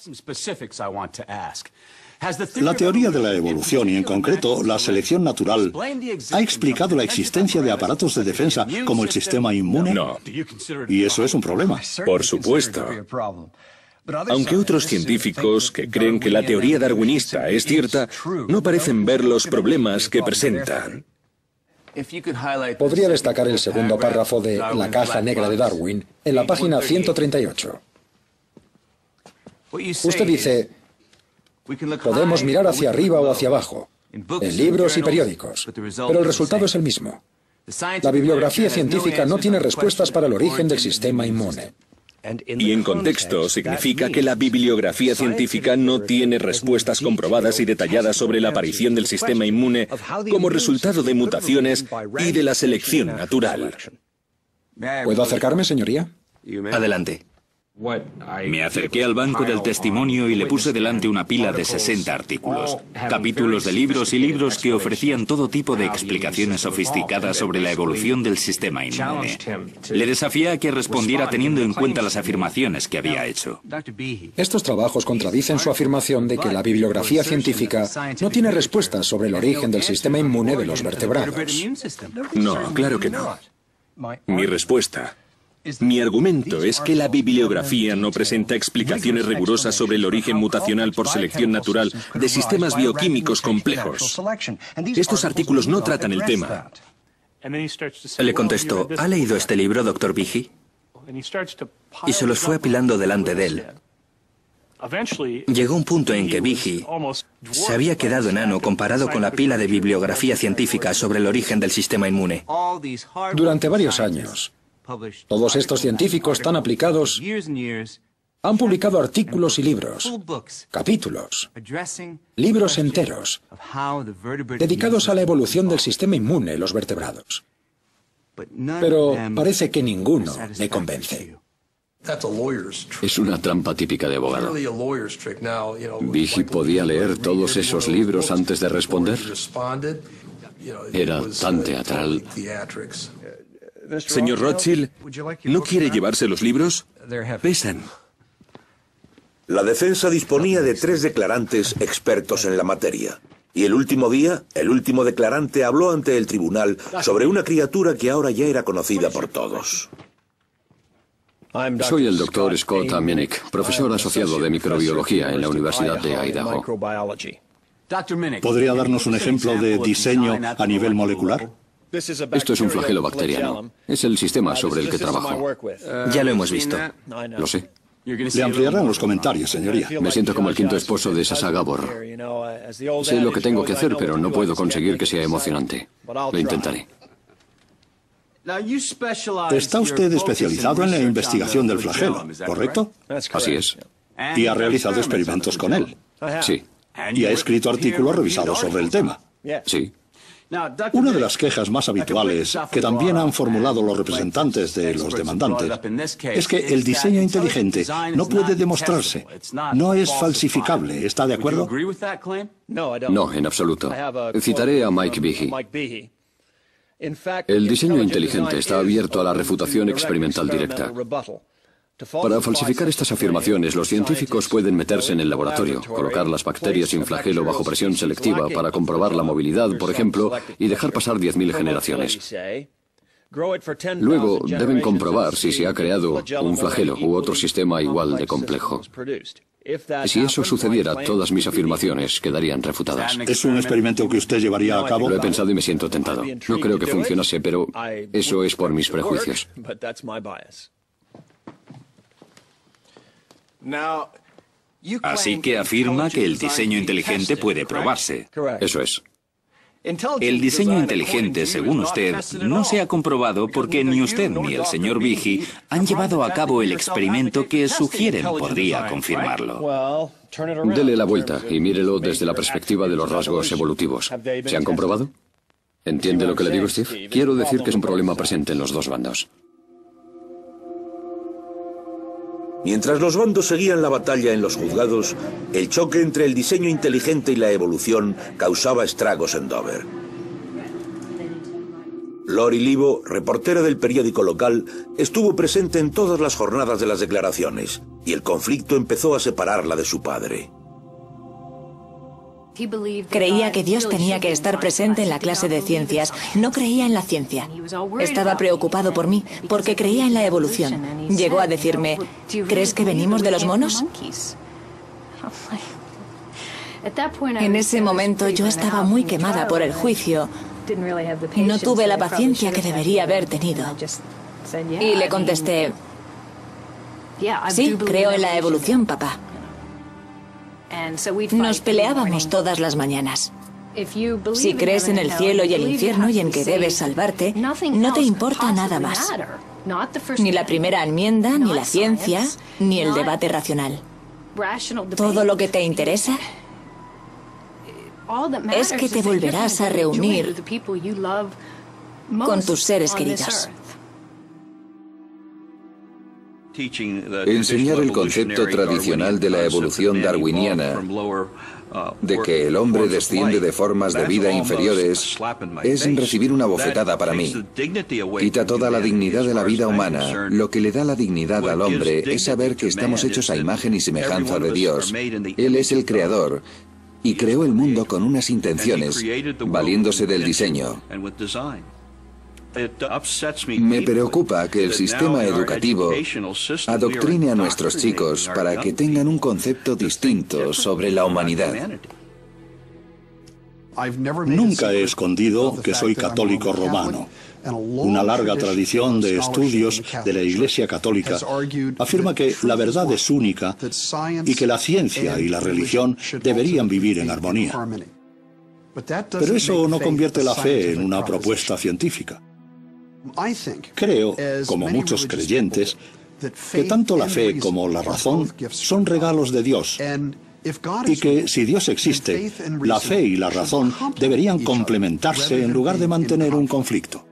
La teoría de la evolución, y en concreto la selección natural, ¿ha explicado la existencia de aparatos de defensa como el sistema inmune? No. Y eso es un problema. Por supuesto. Aunque otros científicos que creen que la teoría darwinista es cierta, no parecen ver los problemas que presentan. Podría destacar el segundo párrafo de La caja negra de Darwin, en la página 138. Usted dice: podemos mirar hacia arriba o hacia abajo, en libros y periódicos, pero el resultado es el mismo. La bibliografía científica no tiene respuestas para el origen del sistema inmune. Y en contexto significa que la bibliografía científica no tiene respuestas comprobadas y detalladas sobre la aparición del sistema inmune como resultado de mutaciones y de la selección natural. ¿Puedo acercarme, señoría? Adelante. Me acerqué al banco del testimonio y le puse delante una pila de 60 artículos, capítulos de libros y libros que ofrecían todo tipo de explicaciones sofisticadas sobre la evolución del sistema inmune. Le desafié a que respondiera teniendo en cuenta las afirmaciones que había hecho. Estos trabajos contradicen su afirmación de que la bibliografía científica no tiene respuestas sobre el origen del sistema inmune de los vertebrados. No, claro que no. Mi respuesta. Mi argumento es que la bibliografía no presenta explicaciones rigurosas sobre el origen mutacional por selección natural de sistemas bioquímicos complejos. Estos artículos no tratan el tema. Le contestó: ¿ha leído este libro, Dr. Behe? Y se los fue apilando delante de él. Llegó un punto en que Behe se había quedado enano comparado con la pila de bibliografía científica sobre el origen del sistema inmune. Durante varios años, todos estos científicos tan aplicados han publicado artículos y libros, capítulos, libros enteros, dedicados a la evolución del sistema inmune en los vertebrados. Pero parece que ninguno me convence. Es una trampa típica de abogado. ¿Behe podía leer todos esos libros antes de responder? Era tan teatral. Señor Rothschild, ¿no quiere llevarse los libros? Pesan. La defensa disponía de 3 declarantes expertos en la materia. Y el último día, el último declarante habló ante el tribunal sobre una criatura que ahora ya era conocida por todos. Soy el Dr. Scott Minnick, profesor asociado de microbiología en la Universidad de Idaho. ¿Podría darnos un ejemplo de diseño a nivel molecular? Esto es un flagelo bacteriano. Es el sistema sobre el que trabajo. Ya lo hemos visto. Lo sé. Le ampliarán los comentarios, señoría. Me siento como el quinto esposo de Sasa Gabor. Sé lo que tengo que hacer, pero no puedo conseguir que sea emocionante. Lo intentaré. Está usted especializado en la investigación del flagelo, ¿correcto? Así es. Y ha realizado experimentos con él. Sí. Y ha escrito artículos revisados sobre el tema. Sí. Una de las quejas más habituales que también han formulado los representantes de los demandantes es que el diseño inteligente no puede demostrarse, no es falsificable. ¿Está de acuerdo? No, en absoluto. Citaré a Mike Behe. El diseño inteligente está abierto a la refutación experimental directa. Para falsificar estas afirmaciones, los científicos pueden meterse en el laboratorio, colocar las bacterias sin flagelo bajo presión selectiva para comprobar la movilidad, por ejemplo, y dejar pasar 10.000 generaciones. Luego deben comprobar si se ha creado un flagelo u otro sistema igual de complejo. Si eso sucediera, todas mis afirmaciones quedarían refutadas. ¿Es un experimento que usted llevaría a cabo? Lo he pensado y me siento tentado. No creo que funcionase, pero eso es por mis prejuicios. Así que afirma que el diseño inteligente puede probarse. Eso es. El diseño inteligente, según usted, no se ha comprobado porque ni usted ni el señor Behe han llevado a cabo el experimento que sugieren podría confirmarlo. Dele la vuelta y mírelo desde la perspectiva de los rasgos evolutivos. ¿Se han comprobado? ¿Entiende lo que le digo, Steve? Quiero decir que es un problema presente en los dos bandos. Mientras los bandos seguían la batalla en los juzgados, el choque entre el diseño inteligente y la evolución causaba estragos en Dover. Lori Livo, reportera del periódico local, estuvo presente en todas las jornadas de las declaraciones, y el conflicto empezó a separarla de su padre. Creía que Dios tenía que estar presente en la clase de ciencias. No creía en la ciencia. Estaba preocupado por mí, porque creía en la evolución. Llegó a decirme, ¿crees que venimos de los monos? En ese momento yo estaba muy quemada por el juicio y no tuve la paciencia que debería haber tenido. Y le contesté, sí, creo en la evolución, papá. Nos peleábamos todas las mañanas. Si crees en el cielo y el infierno y en que debes salvarte, no te importa nada más. Ni la primera enmienda, ni la ciencia, ni el debate racional. Todo lo que te interesa es que te volverás a reunir con tus seres queridos. Enseñar el concepto tradicional de la evolución darwiniana, de que el hombre desciende de formas de vida inferiores, es recibir una bofetada para mí. Quita toda la dignidad de la vida humana. Lo que le da la dignidad al hombre es saber que estamos hechos a imagen y semejanza de Dios. Él es el creador y creó el mundo con unas intenciones, valiéndose del diseño. Me preocupa que el sistema educativo adoctrine a nuestros chicos para que tengan un concepto distinto sobre la humanidad. Nunca he escondido que soy católico romano. Una larga tradición de estudios de la Iglesia Católica afirma que la verdad es única y que la ciencia y la religión deberían vivir en armonía. Pero eso no convierte la fe en una propuesta científica. Creo, como muchos creyentes, que tanto la fe como la razón son regalos de Dios y que si Dios existe, la fe y la razón deberían complementarse en lugar de mantener un conflicto.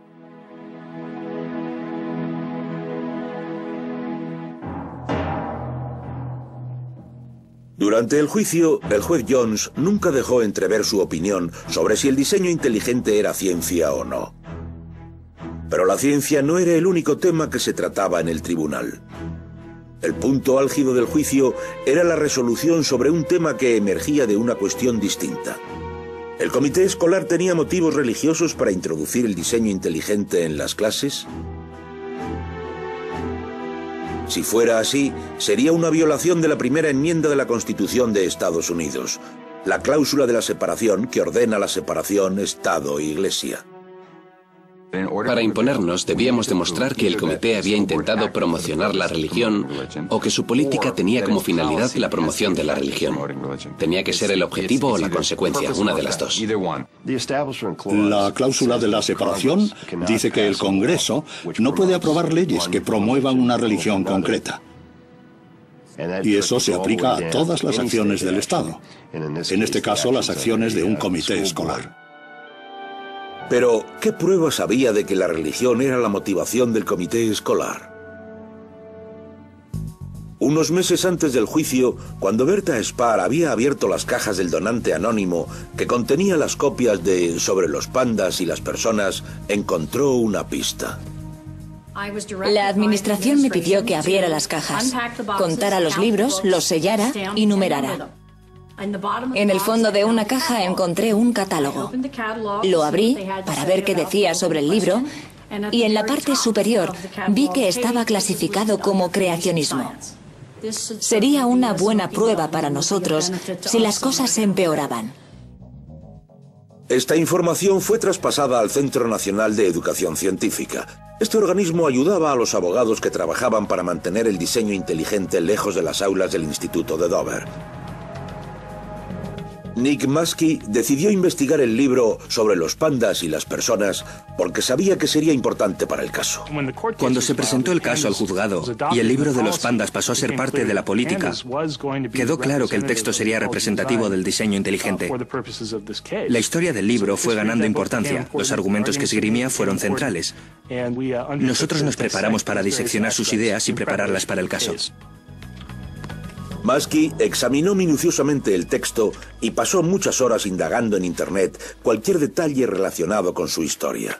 Durante el juicio, el juez Jones nunca dejó entrever su opinión sobre si el diseño inteligente era ciencia o no. Pero la ciencia no era el único tema que se trataba en el tribunal. El punto álgido del juicio era la resolución sobre un tema que emergía de una cuestión distinta. ¿El comité escolar tenía motivos religiosos para introducir el diseño inteligente en las clases? Si fuera así, sería una violación de la primera enmienda de la Constitución de Estados Unidos, la cláusula de la separación que ordena la separación Estado e Iglesia. Para imponernos, debíamos demostrar que el comité había intentado promocionar la religión o que su política tenía como finalidad la promoción de la religión. Tenía que ser el objetivo o la consecuencia, una de las dos. La cláusula de la separación dice que el Congreso no puede aprobar leyes que promuevan una religión concreta. Y eso se aplica a todas las acciones del Estado. En este caso, las acciones de un comité escolar. Pero, ¿qué pruebas había de que la religión era la motivación del comité escolar? Unos meses antes del juicio, cuando Berta Spar había abierto las cajas del donante anónimo que contenía las copias de Sobre los pandas y las personas, encontró una pista. La administración me pidió que abriera las cajas, contara los libros, los sellara y numerara. En el fondo de una caja encontré un catálogo. Lo abrí para ver qué decía sobre el libro y en la parte superior vi que estaba clasificado como creacionismo. Sería una buena prueba para nosotros si las cosas se empeoraban. Esta información fue traspasada al Centro Nacional de Educación Científica. Este organismo ayudaba a los abogados que trabajaban para mantener el diseño inteligente lejos de las aulas del Instituto de Dover. Nick Muskie decidió investigar el libro Sobre los pandas y las personas porque sabía que sería importante para el caso. Cuando se presentó el caso al juzgado y el libro de los pandas pasó a ser parte de la política, quedó claro que el texto sería representativo del diseño inteligente. La historia del libro fue ganando importancia, los argumentos que esgrimía fueron centrales. Nosotros nos preparamos para diseccionar sus ideas y prepararlas para el caso. Muskie examinó minuciosamente el texto y pasó muchas horas indagando en Internet cualquier detalle relacionado con su historia.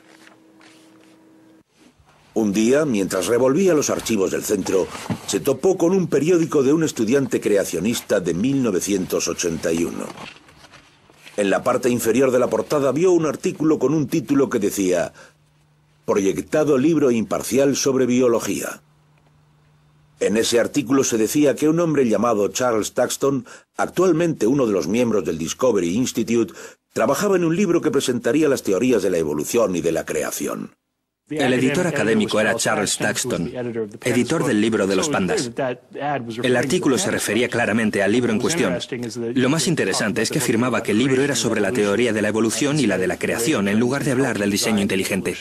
Un día, mientras revolvía los archivos del centro, se topó con un periódico de un estudiante creacionista de 1981. En la parte inferior de la portada vio un artículo con un título que decía «Proyectado libro imparcial sobre biología». En ese artículo se decía que un hombre llamado Charles Thaxton, actualmente uno de los miembros del Discovery Institute, trabajaba en un libro que presentaría las teorías de la evolución y de la creación. El editor académico era Charles Thaxton, editor del libro de los pandas. El artículo se refería claramente al libro en cuestión. Lo más interesante es que afirmaba que el libro era sobre la teoría de la evolución y la de la creación, en lugar de hablar del diseño inteligente.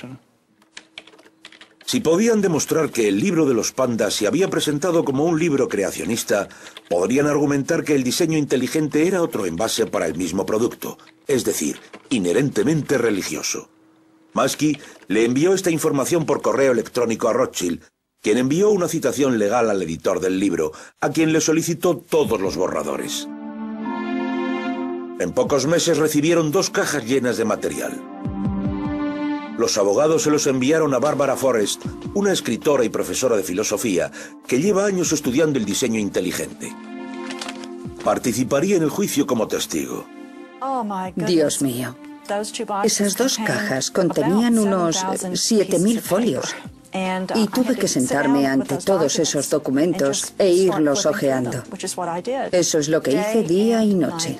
Si podían demostrar que el libro de los pandas se había presentado como un libro creacionista, podrían argumentar que el diseño inteligente era otro envase para el mismo producto, es decir, inherentemente religioso. Muskie le envió esta información por correo electrónico a Rothschild, quien envió una citación legal al editor del libro, a quien le solicitó todos los borradores. En pocos meses recibieron 2 cajas llenas de material. Los abogados se los enviaron a Barbara Forrest, una escritora y profesora de filosofía que lleva años estudiando el diseño inteligente. Participaría en el juicio como testigo. Dios mío. Esas 2 cajas contenían unos 7.000 folios. Y tuve que sentarme ante todos esos documentos e irlos hojeando. Eso es lo que hice día y noche.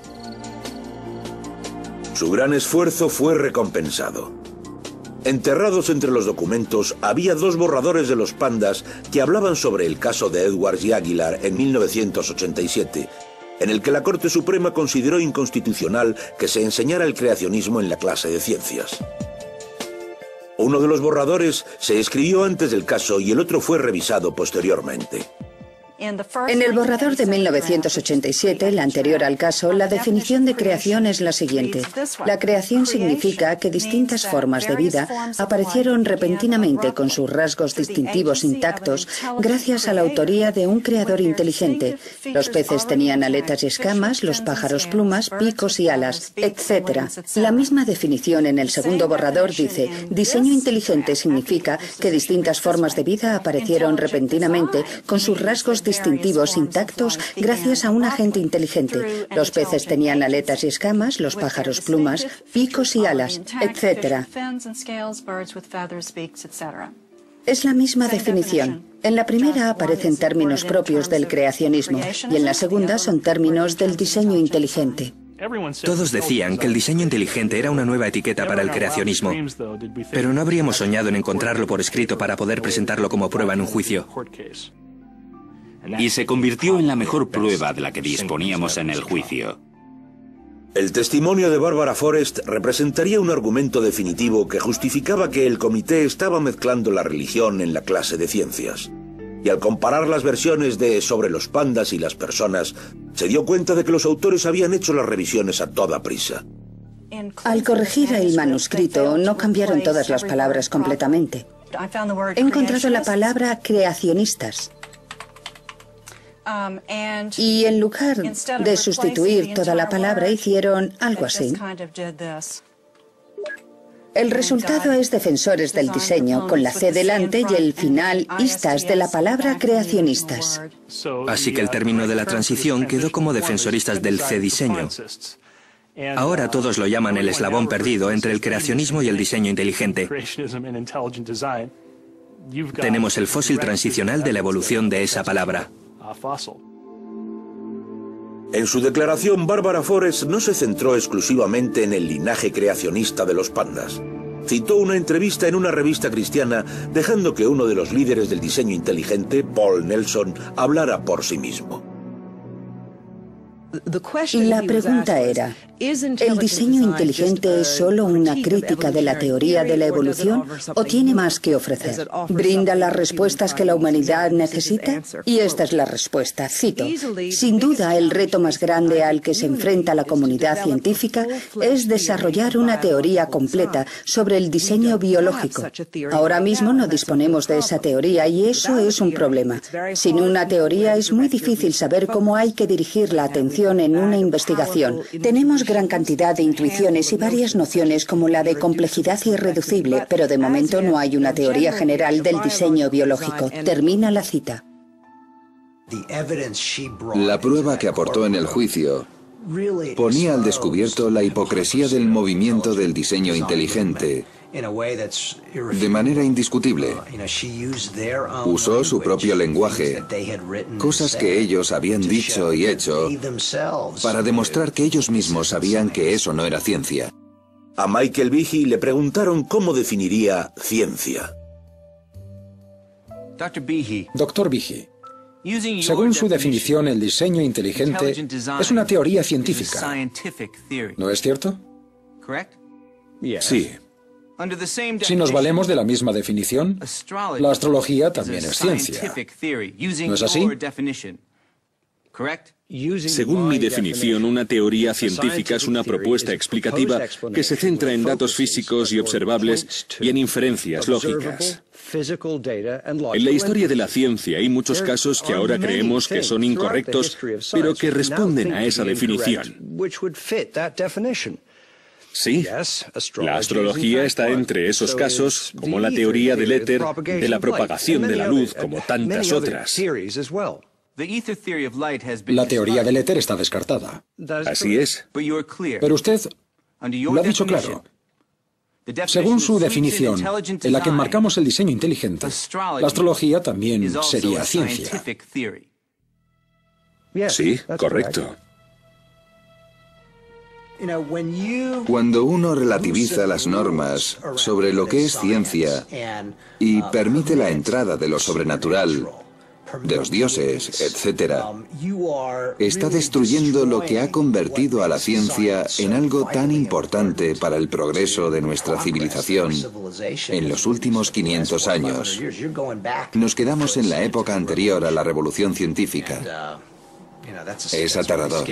Su gran esfuerzo fue recompensado. Enterrados entre los documentos había 2 borradores de los pandas que hablaban sobre el caso de Edwards y Aguilar en 1987, en el que la Corte Suprema consideró inconstitucional que se enseñara el creacionismo en la clase de ciencias. Uno de los borradores se escribió antes del caso y el otro fue revisado posteriormente. En el borrador de 1987, el anterior al caso, la definición de creación es la siguiente. La creación significa que distintas formas de vida aparecieron repentinamente con sus rasgos distintivos intactos gracias a la autoría de un creador inteligente. Los peces tenían aletas y escamas, los pájaros plumas, picos y alas, etc. La misma definición en el segundo borrador dice, diseño inteligente significa que distintas formas de vida aparecieron repentinamente con sus rasgos distintivos intactos gracias a un agente inteligente. Los peces tenían aletas y escamas, los pájaros plumas, picos y alas, etc. Es la misma definición. En la primera aparecen términos propios del creacionismo y en la segunda son términos del diseño inteligente. Todos decían que el diseño inteligente era una nueva etiqueta para el creacionismo, pero no habríamos soñado en encontrarlo por escrito para poder presentarlo como prueba en un juicio. Y se convirtió en la mejor prueba de la que disponíamos en el juicio. El testimonio de Barbara Forrest representaría un argumento definitivo que justificaba que el comité estaba mezclando la religión en la clase de ciencias. Y al comparar las versiones de Sobre los pandas y las personas, se dio cuenta de que los autores habían hecho las revisiones a toda prisa. Al corregir el manuscrito, no cambiaron todas las palabras completamente. He encontrado la palabra creacionistas. Y en lugar de sustituir toda la palabra, hicieron algo así. El resultado es defensores del diseño, con la C delante y el final istas de la palabra creacionistas. Así que el término de la transición quedó como defensoristas del C-diseño. Ahora todos lo llaman el eslabón perdido entre el creacionismo y el diseño inteligente. Tenemos el fósil transicional de la evolución de esa palabra. En su declaración, Barbara Forrest no se centró exclusivamente en el linaje creacionista de los pandas. Citó una entrevista en una revista cristiana, dejando que uno de los líderes del diseño inteligente, Paul Nelson, hablara por sí mismo. La pregunta era, ¿el diseño inteligente es solo una crítica de la teoría de la evolución o tiene más que ofrecer? ¿Brinda las respuestas que la humanidad necesita? Y esta es la respuesta, cito: sin duda, el reto más grande al que se enfrenta la comunidad científica es desarrollar una teoría completa sobre el diseño biológico. Ahora mismo no disponemos de esa teoría y eso es un problema. Sin una teoría es muy difícil saber cómo hay que dirigir la atención en una investigación. Tenemos gran cantidad de intuiciones y varias nociones como la de complejidad irreducible, pero de momento no hay una teoría general del diseño biológico. Termina la cita. La prueba que aportó en el juicio ponía al descubierto la hipocresía del movimiento del diseño inteligente de manera indiscutible. Usó su propio lenguaje, cosas que ellos habían dicho y hecho, para demostrar que ellos mismos sabían que eso no era ciencia. A Michael Behe le preguntaron cómo definiría ciencia. Doctor Behe, según su definición, el diseño inteligente es una teoría científica. ¿No es cierto? Sí. Si nos valemos de la misma definición, la astrología también es ciencia. ¿No es así? Según mi definición, una teoría científica es una propuesta explicativa que se centra en datos físicos y observables y en inferencias lógicas. En la historia de la ciencia hay muchos casos que ahora creemos que son incorrectos, pero que responden a esa definición. Sí, la astrología está entre esos casos, como la teoría del éter, de la propagación de la luz, como tantas otras. La teoría del éter está descartada. Así es. Pero usted lo ha dicho claro. Según su definición, en la que enmarcamos el diseño inteligente, la astrología también sería ciencia. Sí, correcto. Cuando uno relativiza las normas sobre lo que es ciencia y permite la entrada de lo sobrenatural, de los dioses, etc., está destruyendo lo que ha convertido a la ciencia en algo tan importante para el progreso de nuestra civilización en los últimos 500 años. Nos quedamos en la época anterior a la revolución científica. Es aterrador.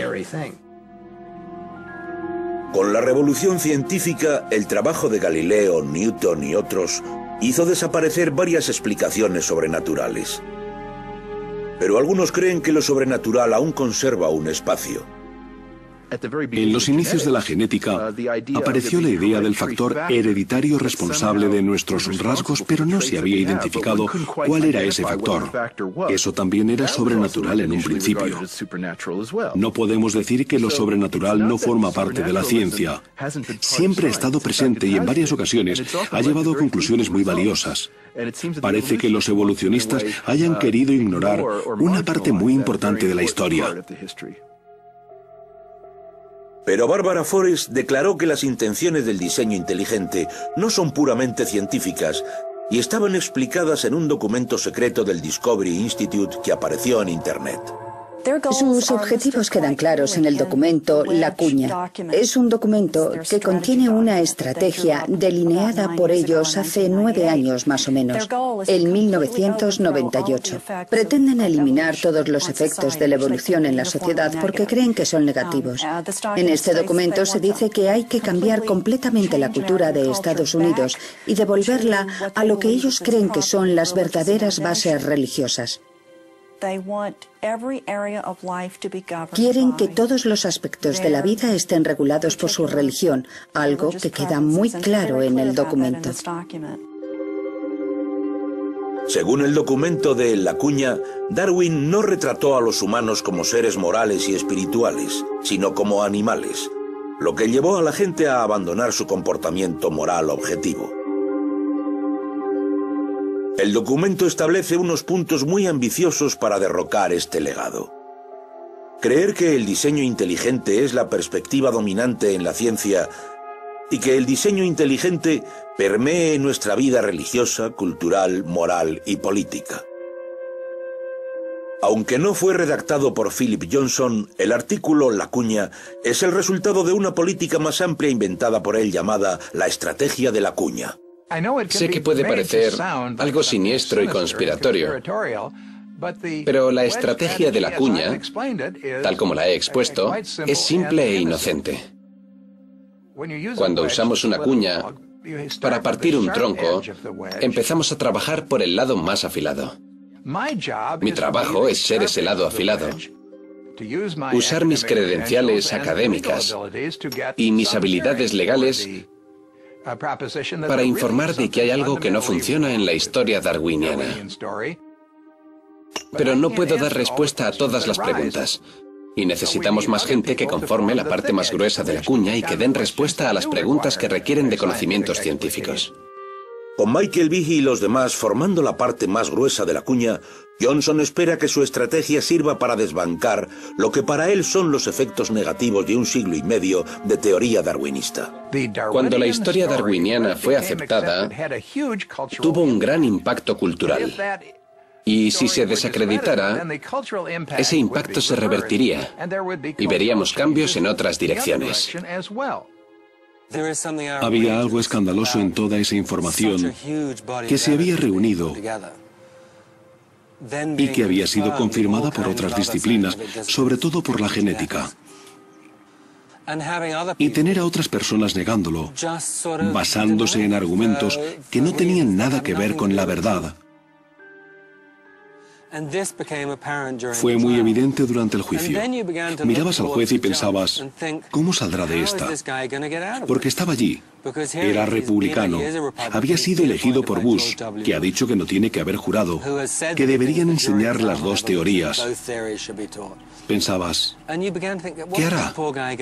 Con la revolución científica, el trabajo de Galileo, Newton y otros hizo desaparecer varias explicaciones sobrenaturales. Pero algunos creen que lo sobrenatural aún conserva un espacio. En los inicios de la genética apareció la idea del factor hereditario responsable de nuestros rasgos, pero no se había identificado cuál era ese factor. Eso también era sobrenatural en un principio. No podemos decir que lo sobrenatural no forma parte de la ciencia. Siempre ha estado presente y en varias ocasiones ha llevado a conclusiones muy valiosas. Parece que los evolucionistas hayan querido ignorar una parte muy importante de la historia. Pero Barbara Forrest declaró que las intenciones del diseño inteligente no son puramente científicas y estaban explicadas en un documento secreto del Discovery Institute que apareció en Internet. Sus objetivos quedan claros en el documento La Cuña. Es un documento que contiene una estrategia delineada por ellos hace 9 años más o menos, en 1998. Pretenden eliminar todos los efectos de la evolución en la sociedad porque creen que son negativos. En este documento se dice que hay que cambiar completamente la cultura de Estados Unidos y devolverla a lo que ellos creen que son las verdaderas bases religiosas. Quieren que todos los aspectos de la vida estén regulados por su religión, algo que queda muy claro en el documento. Según el documento de La Cuña, Darwin no retrató a los humanos como seres morales y espirituales, sino como animales, lo que llevó a la gente a abandonar su comportamiento moral objetivo. El documento establece unos puntos muy ambiciosos para derrocar este legado. Creer que el diseño inteligente es la perspectiva dominante en la ciencia y que el diseño inteligente permee nuestra vida religiosa, cultural, moral y política. Aunque no fue redactado por Philip Johnson, el artículo La Cuña es el resultado de una política más amplia inventada por él llamada la estrategia de la cuña. Sé que puede parecer algo siniestro y conspiratorio, pero la estrategia de la cuña, tal como la he expuesto, es simple e inocente. Cuando usamos una cuña para partir un tronco, empezamos a trabajar por el lado más afilado. Mi trabajo es ser ese lado afilado, usar mis credenciales académicas y mis habilidades legales para informar de que hay algo que no funciona en la historia darwiniana. Pero no puedo dar respuesta a todas las preguntas. Y necesitamos más gente que conforme la parte más gruesa de la cuña y que den respuesta a las preguntas que requieren de conocimientos científicos. Con Michael Behe y los demás formando la parte más gruesa de la cuña, Johnson espera que su estrategia sirva para desbancar lo que para él son los efectos negativos de un siglo y medio de teoría darwinista. Cuando la historia darwiniana fue aceptada, tuvo un gran impacto cultural. Y si se desacreditara, ese impacto se revertiría y veríamos cambios en otras direcciones. Había algo escandaloso en toda esa información que se había reunido y que había sido confirmada por otras disciplinas, sobre todo por la genética. Y tener a otras personas negándolo, basándose en argumentos que no tenían nada que ver con la verdad. Fue muy evidente durante el juicio. Mirabas al juez y pensabas, ¿cómo saldrá de esta? Porque estaba allí. Era republicano. Había sido elegido por Bush, que ha dicho que no tiene que haber jurado, que deberían enseñar las dos teorías. Pensabas, ¿qué hará?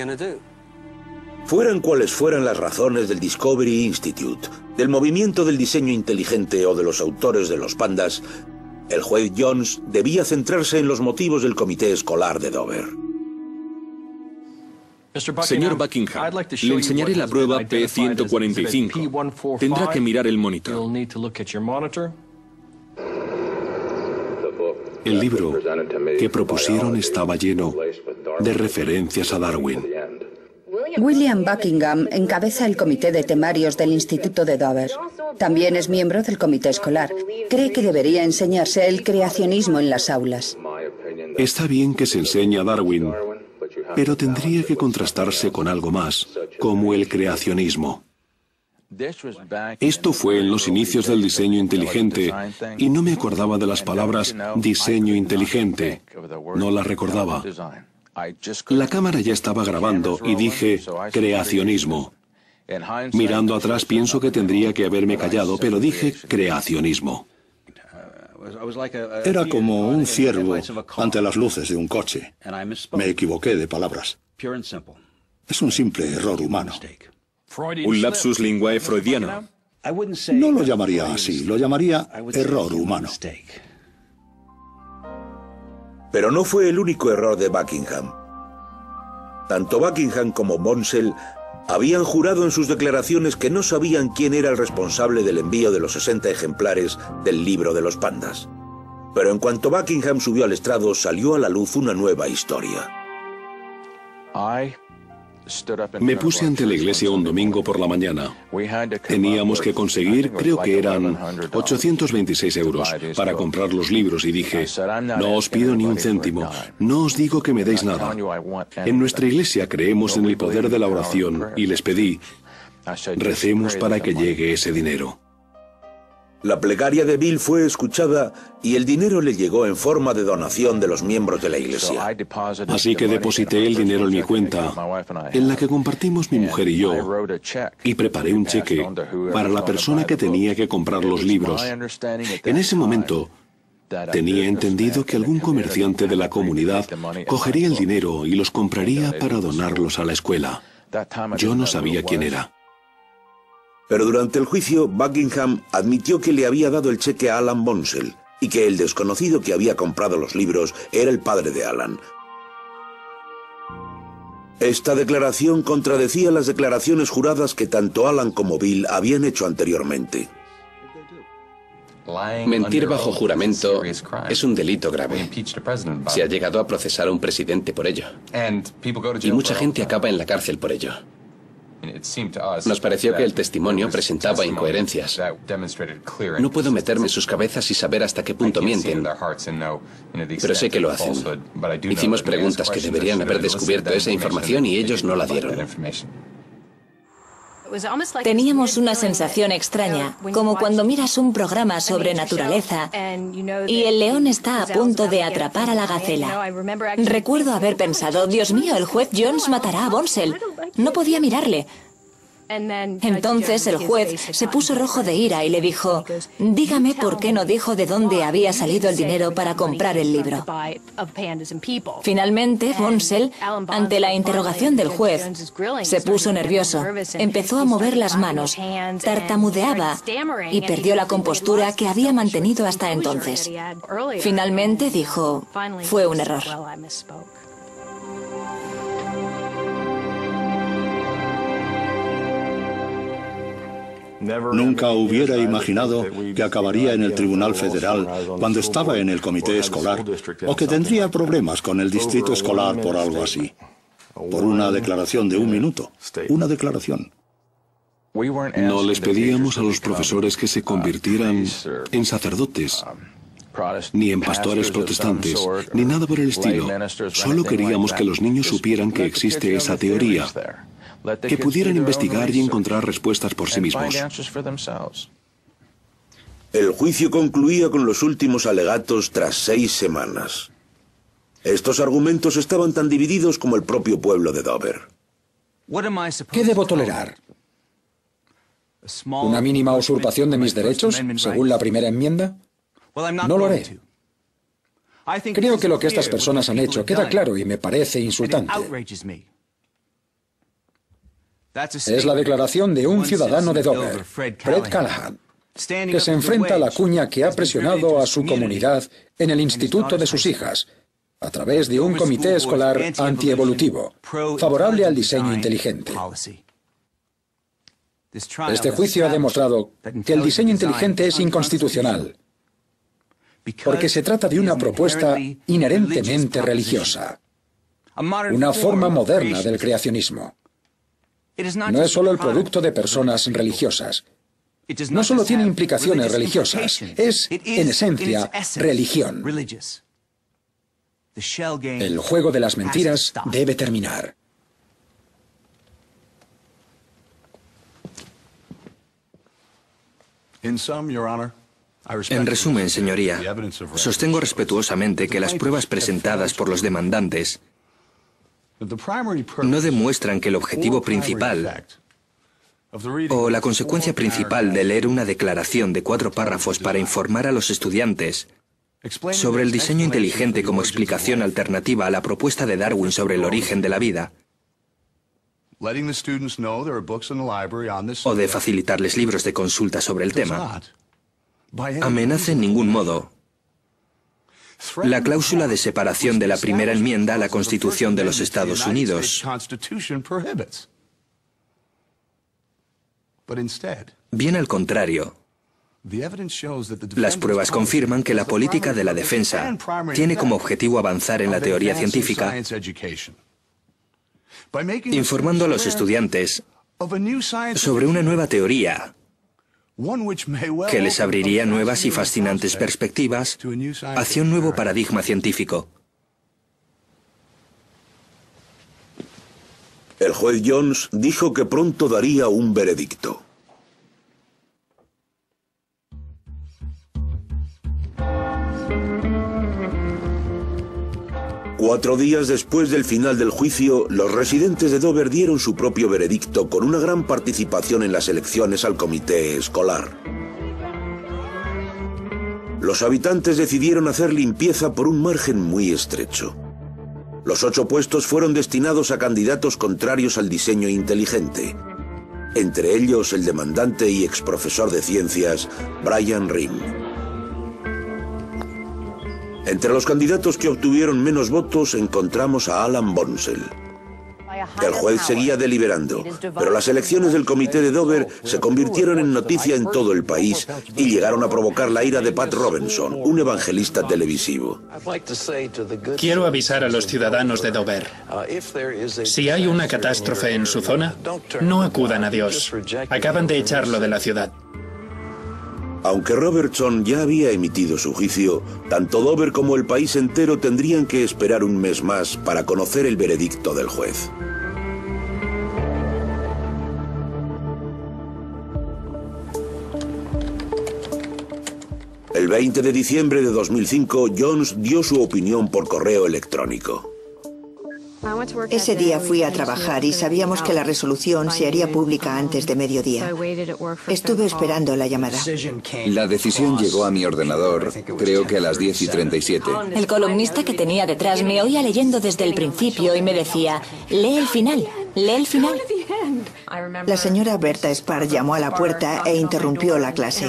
Fueran cuales fueran las razones del Discovery Institute, del movimiento del diseño inteligente o de los autores de los pandas, el juez Jones debía centrarse en los motivos del comité escolar de Dover. Señor Buckingham, le enseñaré la prueba P145. Tendrá que mirar el monitor. El libro que propusieron estaba lleno de referencias a Darwin. William Buckingham encabeza el comité de temarios del Instituto de Dover. También es miembro del comité escolar. Cree que debería enseñarse el creacionismo en las aulas. Está bien que se enseñe a Darwin, pero tendría que contrastarse con algo más, como el creacionismo. Esto fue en los inicios del diseño inteligente y no me acordaba de las palabras diseño inteligente. No las recordaba. La cámara ya estaba grabando y dije creacionismo. Mirando atrás pienso que tendría que haberme callado, pero dije creacionismo. Era como un ciervo ante las luces de un coche. Me equivoqué de palabras. Es un simple error humano. Un lapsus linguae freudiano. No lo llamaría así, lo llamaría error humano. Pero no fue el único error de Buckingham. Tanto Buckingham como Bonsell habían jurado en sus declaraciones que no sabían quién era el responsable del envío de los 60 ejemplares del libro de los pandas. Pero en cuanto Buckingham subió al estrado, salió a la luz una nueva historia. Me puse ante la iglesia un domingo por la mañana. Teníamos que conseguir, creo que eran 826 euros para comprar los libros y dije, no os pido ni un céntimo, no os digo que me deis nada. En nuestra iglesia creemos en el poder de la oración y les pedí, recemos para que llegue ese dinero. La plegaria de Bill fue escuchada y el dinero le llegó en forma de donación de los miembros de la iglesia. Así que deposité el dinero en mi cuenta, en la que compartimos mi mujer y yo, y preparé un cheque para la persona que tenía que comprar los libros. En ese momento, tenía entendido que algún comerciante de la comunidad cogería el dinero y los compraría para donarlos a la escuela. Yo no sabía quién era. Pero durante el juicio, Buckingham admitió que le había dado el cheque a Alan Bonsell y que el desconocido que había comprado los libros era el padre de Alan. Esta declaración contradecía las declaraciones juradas que tanto Alan como Bill habían hecho anteriormente. Mentir bajo juramento es un delito grave. Se ha llegado a procesar a un presidente por ello. Y mucha gente acaba en la cárcel por ello. Nos pareció que el testimonio presentaba incoherencias. No puedo meterme en sus cabezas y saber hasta qué punto mienten, pero sé que lo hacen. Hicimos preguntas que deberían haber descubierto esa información y ellos no la dieron. Teníamos una sensación extraña, como cuando miras un programa sobre naturaleza y el león está a punto de atrapar a la gacela. Recuerdo haber pensado, Dios mío, el juez Jones matará a Bonsell. No podía mirarle. Entonces el juez se puso rojo de ira y le dijo, dígame por qué no dijo de dónde había salido el dinero para comprar el libro. Finalmente, Bonsell, ante la interrogación del juez, se puso nervioso, empezó a mover las manos, tartamudeaba y perdió la compostura que había mantenido hasta entonces. Finalmente dijo, fue un error. Nunca hubiera imaginado que acabaría en el Tribunal Federal cuando estaba en el comité escolar, o que tendría problemas con el distrito escolar por algo así. Por una declaración de un minuto. Una declaración. No les pedíamos a los profesores que se convirtieran en sacerdotes, ni en pastores protestantes, ni nada por el estilo. Solo queríamos que los niños supieran que existe esa teoría, que pudieran investigar y encontrar respuestas por sí mismos. El juicio concluía con los últimos alegatos tras 6 semanas. Estos argumentos estaban tan divididos como el propio pueblo de Dover. ¿Qué debo tolerar? ¿Una mínima usurpación de mis derechos, según la primera enmienda? No lo haré. Creo que lo que estas personas han hecho queda claro y me parece insultante. Es la declaración de un ciudadano de Dover, Fred Callahan, que se enfrenta a la cuña que ha presionado a su comunidad en el instituto de sus hijas, a través de un comité escolar antievolutivo, favorable al diseño inteligente. Este juicio ha demostrado que el diseño inteligente es inconstitucional, porque se trata de una propuesta inherentemente religiosa, una forma moderna del creacionismo. No es solo el producto de personas religiosas. No solo tiene implicaciones religiosas, es, en esencia, religión. El juego de las mentiras debe terminar. En resumen, señoría, sostengo respetuosamente que las pruebas presentadas por los demandantes no demuestran que el objetivo principal o la consecuencia principal de leer una declaración de 4 párrafos para informar a los estudiantes sobre el diseño inteligente como explicación alternativa a la propuesta de Darwin sobre el origen de la vida, o de facilitarles libros de consulta sobre el tema, amenaza en ningún modo la cláusula de separación de la primera enmienda a la Constitución de los Estados Unidos. Bien al contrario, las pruebas confirman que la política de la defensa tiene como objetivo avanzar en la teoría científica, informando a los estudiantes sobre una nueva teoría que les abriría nuevas y fascinantes perspectivas hacia un nuevo paradigma científico. El juez Jones dijo que pronto daría un veredicto. Cuatro días después del final del juicio, los residentes de Dover dieron su propio veredicto con una gran participación en las elecciones al comité escolar. Los habitantes decidieron hacer limpieza por un margen muy estrecho. Los 8 puestos fueron destinados a candidatos contrarios al diseño inteligente, entre ellos el demandante y exprofesor de ciencias, Brian Ring. Entre los candidatos que obtuvieron menos votos encontramos a Alan Bonsell. El juez seguía deliberando, pero las elecciones del comité de Dover se convirtieron en noticia en todo el país y llegaron a provocar la ira de Pat Robinson, un evangelista televisivo. Quiero avisar a los ciudadanos de Dover. Si hay una catástrofe en su zona, no acudan a Dios. Acaban de echarlo de la ciudad. Aunque Robertson ya había emitido su juicio, tanto Dover como el país entero tendrían que esperar un mes más para conocer el veredicto del juez. El 20 de diciembre de 2005, Jones dio su opinión por correo electrónico. Ese día fui a trabajar y sabíamos que la resolución se haría pública antes de mediodía. Estuve esperando la llamada. La decisión llegó a mi ordenador, creo que a las 10:37. El columnista que tenía detrás me oía leyendo desde el principio y me decía, lee el final, lee el final. La señora Berta Spar llamó a la puerta e interrumpió la clase.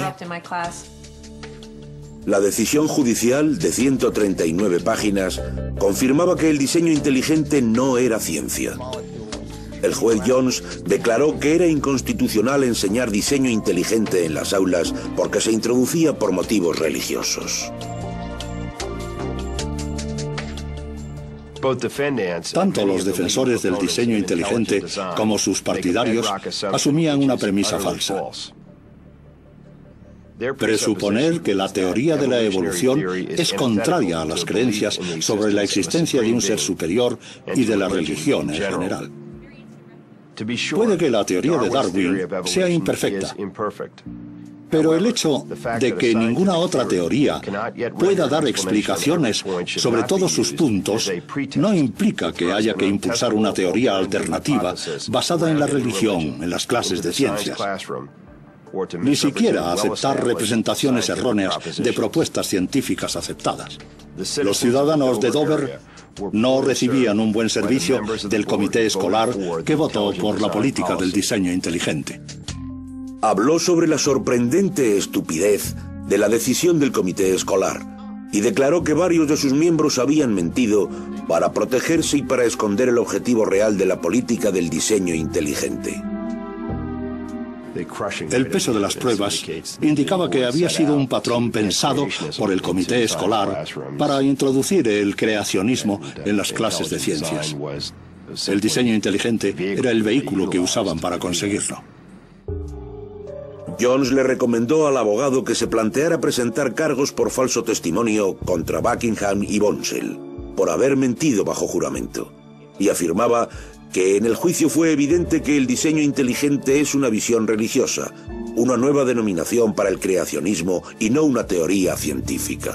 La decisión judicial, de 139 páginas, confirmaba que el diseño inteligente no era ciencia. El juez Jones declaró que era inconstitucional enseñar diseño inteligente en las aulas porque se introducía por motivos religiosos. Tanto los defensores del diseño inteligente como sus partidarios asumían una premisa falsa. Presuponer que la teoría de la evolución es contraria a las creencias sobre la existencia de un ser superior y de la religión en general. Puede que la teoría de Darwin sea imperfecta, pero el hecho de que ninguna otra teoría pueda dar explicaciones sobre todos sus puntos no implica que haya que impulsar una teoría alternativa basada en la religión en las clases de ciencias. Ni siquiera aceptar representaciones erróneas de propuestas científicas aceptadas. Los ciudadanos de Dover no recibían un buen servicio del comité escolar que votó por la política del diseño inteligente. Habló sobre la sorprendente estupidez de la decisión del comité escolar y declaró que varios de sus miembros habían mentido para protegerse y para esconder el objetivo real de la política del diseño inteligente. El peso de las pruebas indicaba que había sido un patrón pensado por el comité escolar para introducir el creacionismo en las clases de ciencias. El diseño inteligente era el vehículo que usaban para conseguirlo. Jones le recomendó al abogado que se planteara presentar cargos por falso testimonio contra Buckingham y Bonsell, por haber mentido bajo juramento, y afirmaba que en el juicio fue evidente que el diseño inteligente es una visión religiosa, una nueva denominación para el creacionismo y no una teoría científica.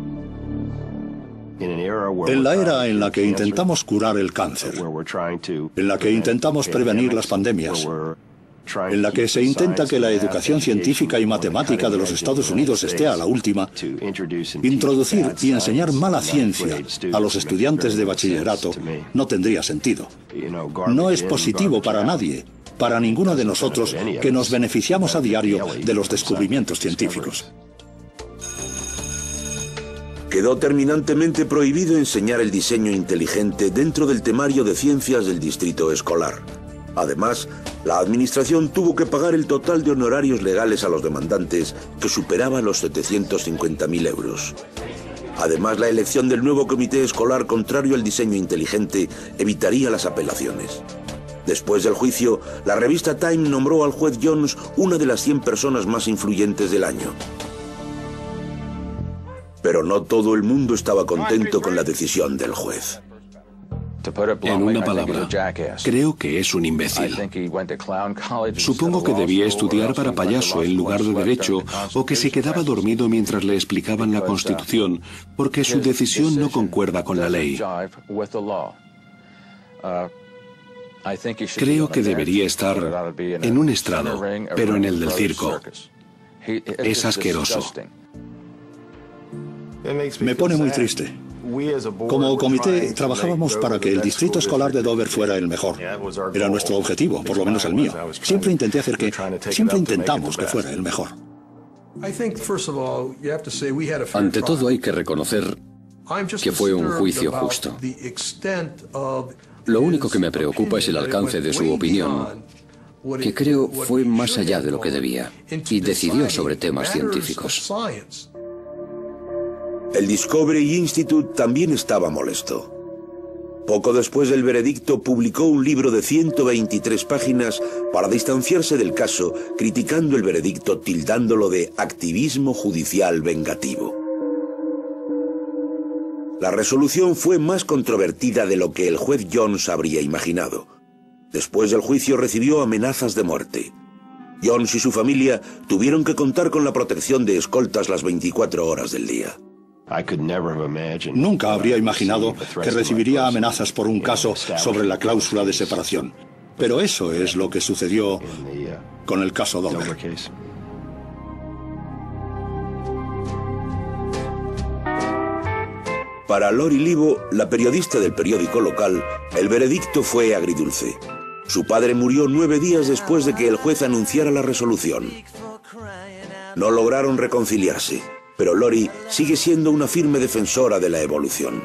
En la era en la que intentamos curar el cáncer, en la que intentamos prevenir las pandemias, en la que se intenta que la educación científica y matemática de los Estados Unidos esté a la última, introducir y enseñar mala ciencia a los estudiantes de bachillerato no tendría sentido. No es positivo para nadie, para ninguno de nosotros que nos beneficiamos a diario de los descubrimientos científicos. Quedó terminantemente prohibido enseñar el diseño inteligente dentro del temario de ciencias del distrito escolar. Además, la administración tuvo que pagar el total de honorarios legales a los demandantes, que superaba los 750.000 euros. Además, la elección del nuevo comité escolar contrario al diseño inteligente evitaría las apelaciones. Después del juicio, la revista Time nombró al juez Jones una de las 100 personas más influyentes del año. Pero no todo el mundo estaba contento con la decisión del juez. En una palabra, creo que es un imbécil. Supongo que debía estudiar para payaso en lugar de derecho, o que se quedaba dormido mientras le explicaban la Constitución, porque su decisión no concuerda con la ley. Creo que debería estar en un estrado, pero en el del circo. Es asqueroso. Me pone muy triste. Como comité trabajábamos para que el distrito escolar de Dover fuera el mejor. Era nuestro objetivo, por lo menos el mío. Siempre intentamos que fuera el mejor. Ante todo hay que reconocer que fue un juicio justo. Lo único que me preocupa es el alcance de su opinión, que creo fue más allá de lo que debía, y decidió sobre temas científicos. El Discovery Institute también estaba molesto. Poco después del veredicto, publicó un libro de 123 páginas para distanciarse del caso, criticando el veredicto, tildándolo de activismo judicial vengativo. La resolución fue más controvertida de lo que el juez Jones habría imaginado. Después del juicio recibió amenazas de muerte. Jones y su familia tuvieron que contar con la protección de escoltas las 24 horas del día. Nunca habría imaginado que recibiría amenazas por un caso sobre la cláusula de separación. Pero eso es lo que sucedió con el caso Dover. Para Lori Livo, la periodista del periódico local, el veredicto fue agridulce. Su padre murió 9 días después de que el juez anunciara la resolución. No lograron reconciliarse, pero Lori sigue siendo una firme defensora de la evolución.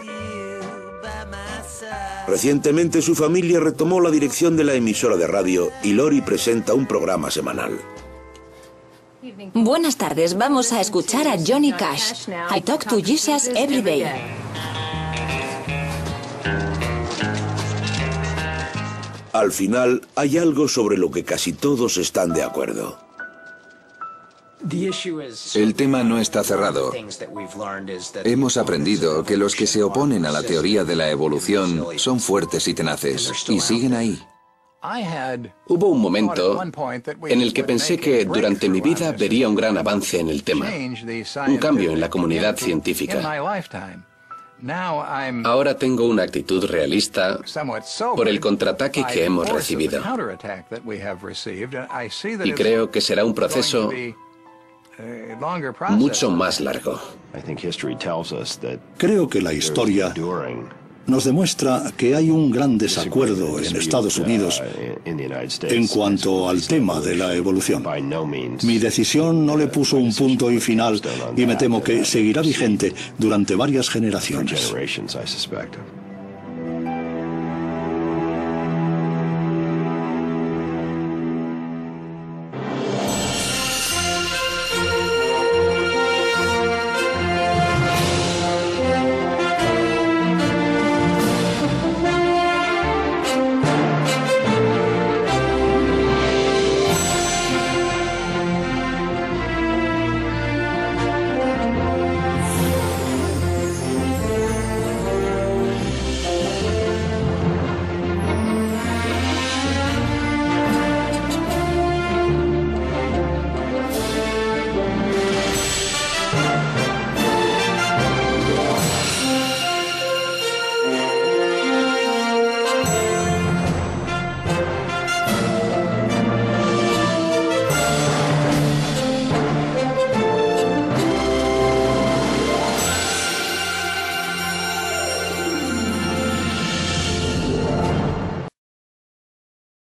Recientemente su familia retomó la dirección de la emisora de radio y Lori presenta un programa semanal. Buenas tardes, vamos a escuchar a Johnny Cash. I talk to Jesus every day. Al final, hay algo sobre lo que casi todos están de acuerdo. El tema no está cerrado. Hemos aprendido que los que se oponen a la teoría de la evolución son fuertes y tenaces, y siguen ahí. Hubo un momento en el que pensé que durante mi vida vería un gran avance en el tema, un cambio en la comunidad científica. Ahora tengo una actitud realista por el contraataque que hemos recibido. Y creo que será un proceso mucho más largo. Creo que la historia nos demuestra que hay un gran desacuerdo en Estados Unidos en cuanto al tema de la evolución. Mi decisión no le puso un punto y final y me temo que seguirá vigente durante varias generaciones.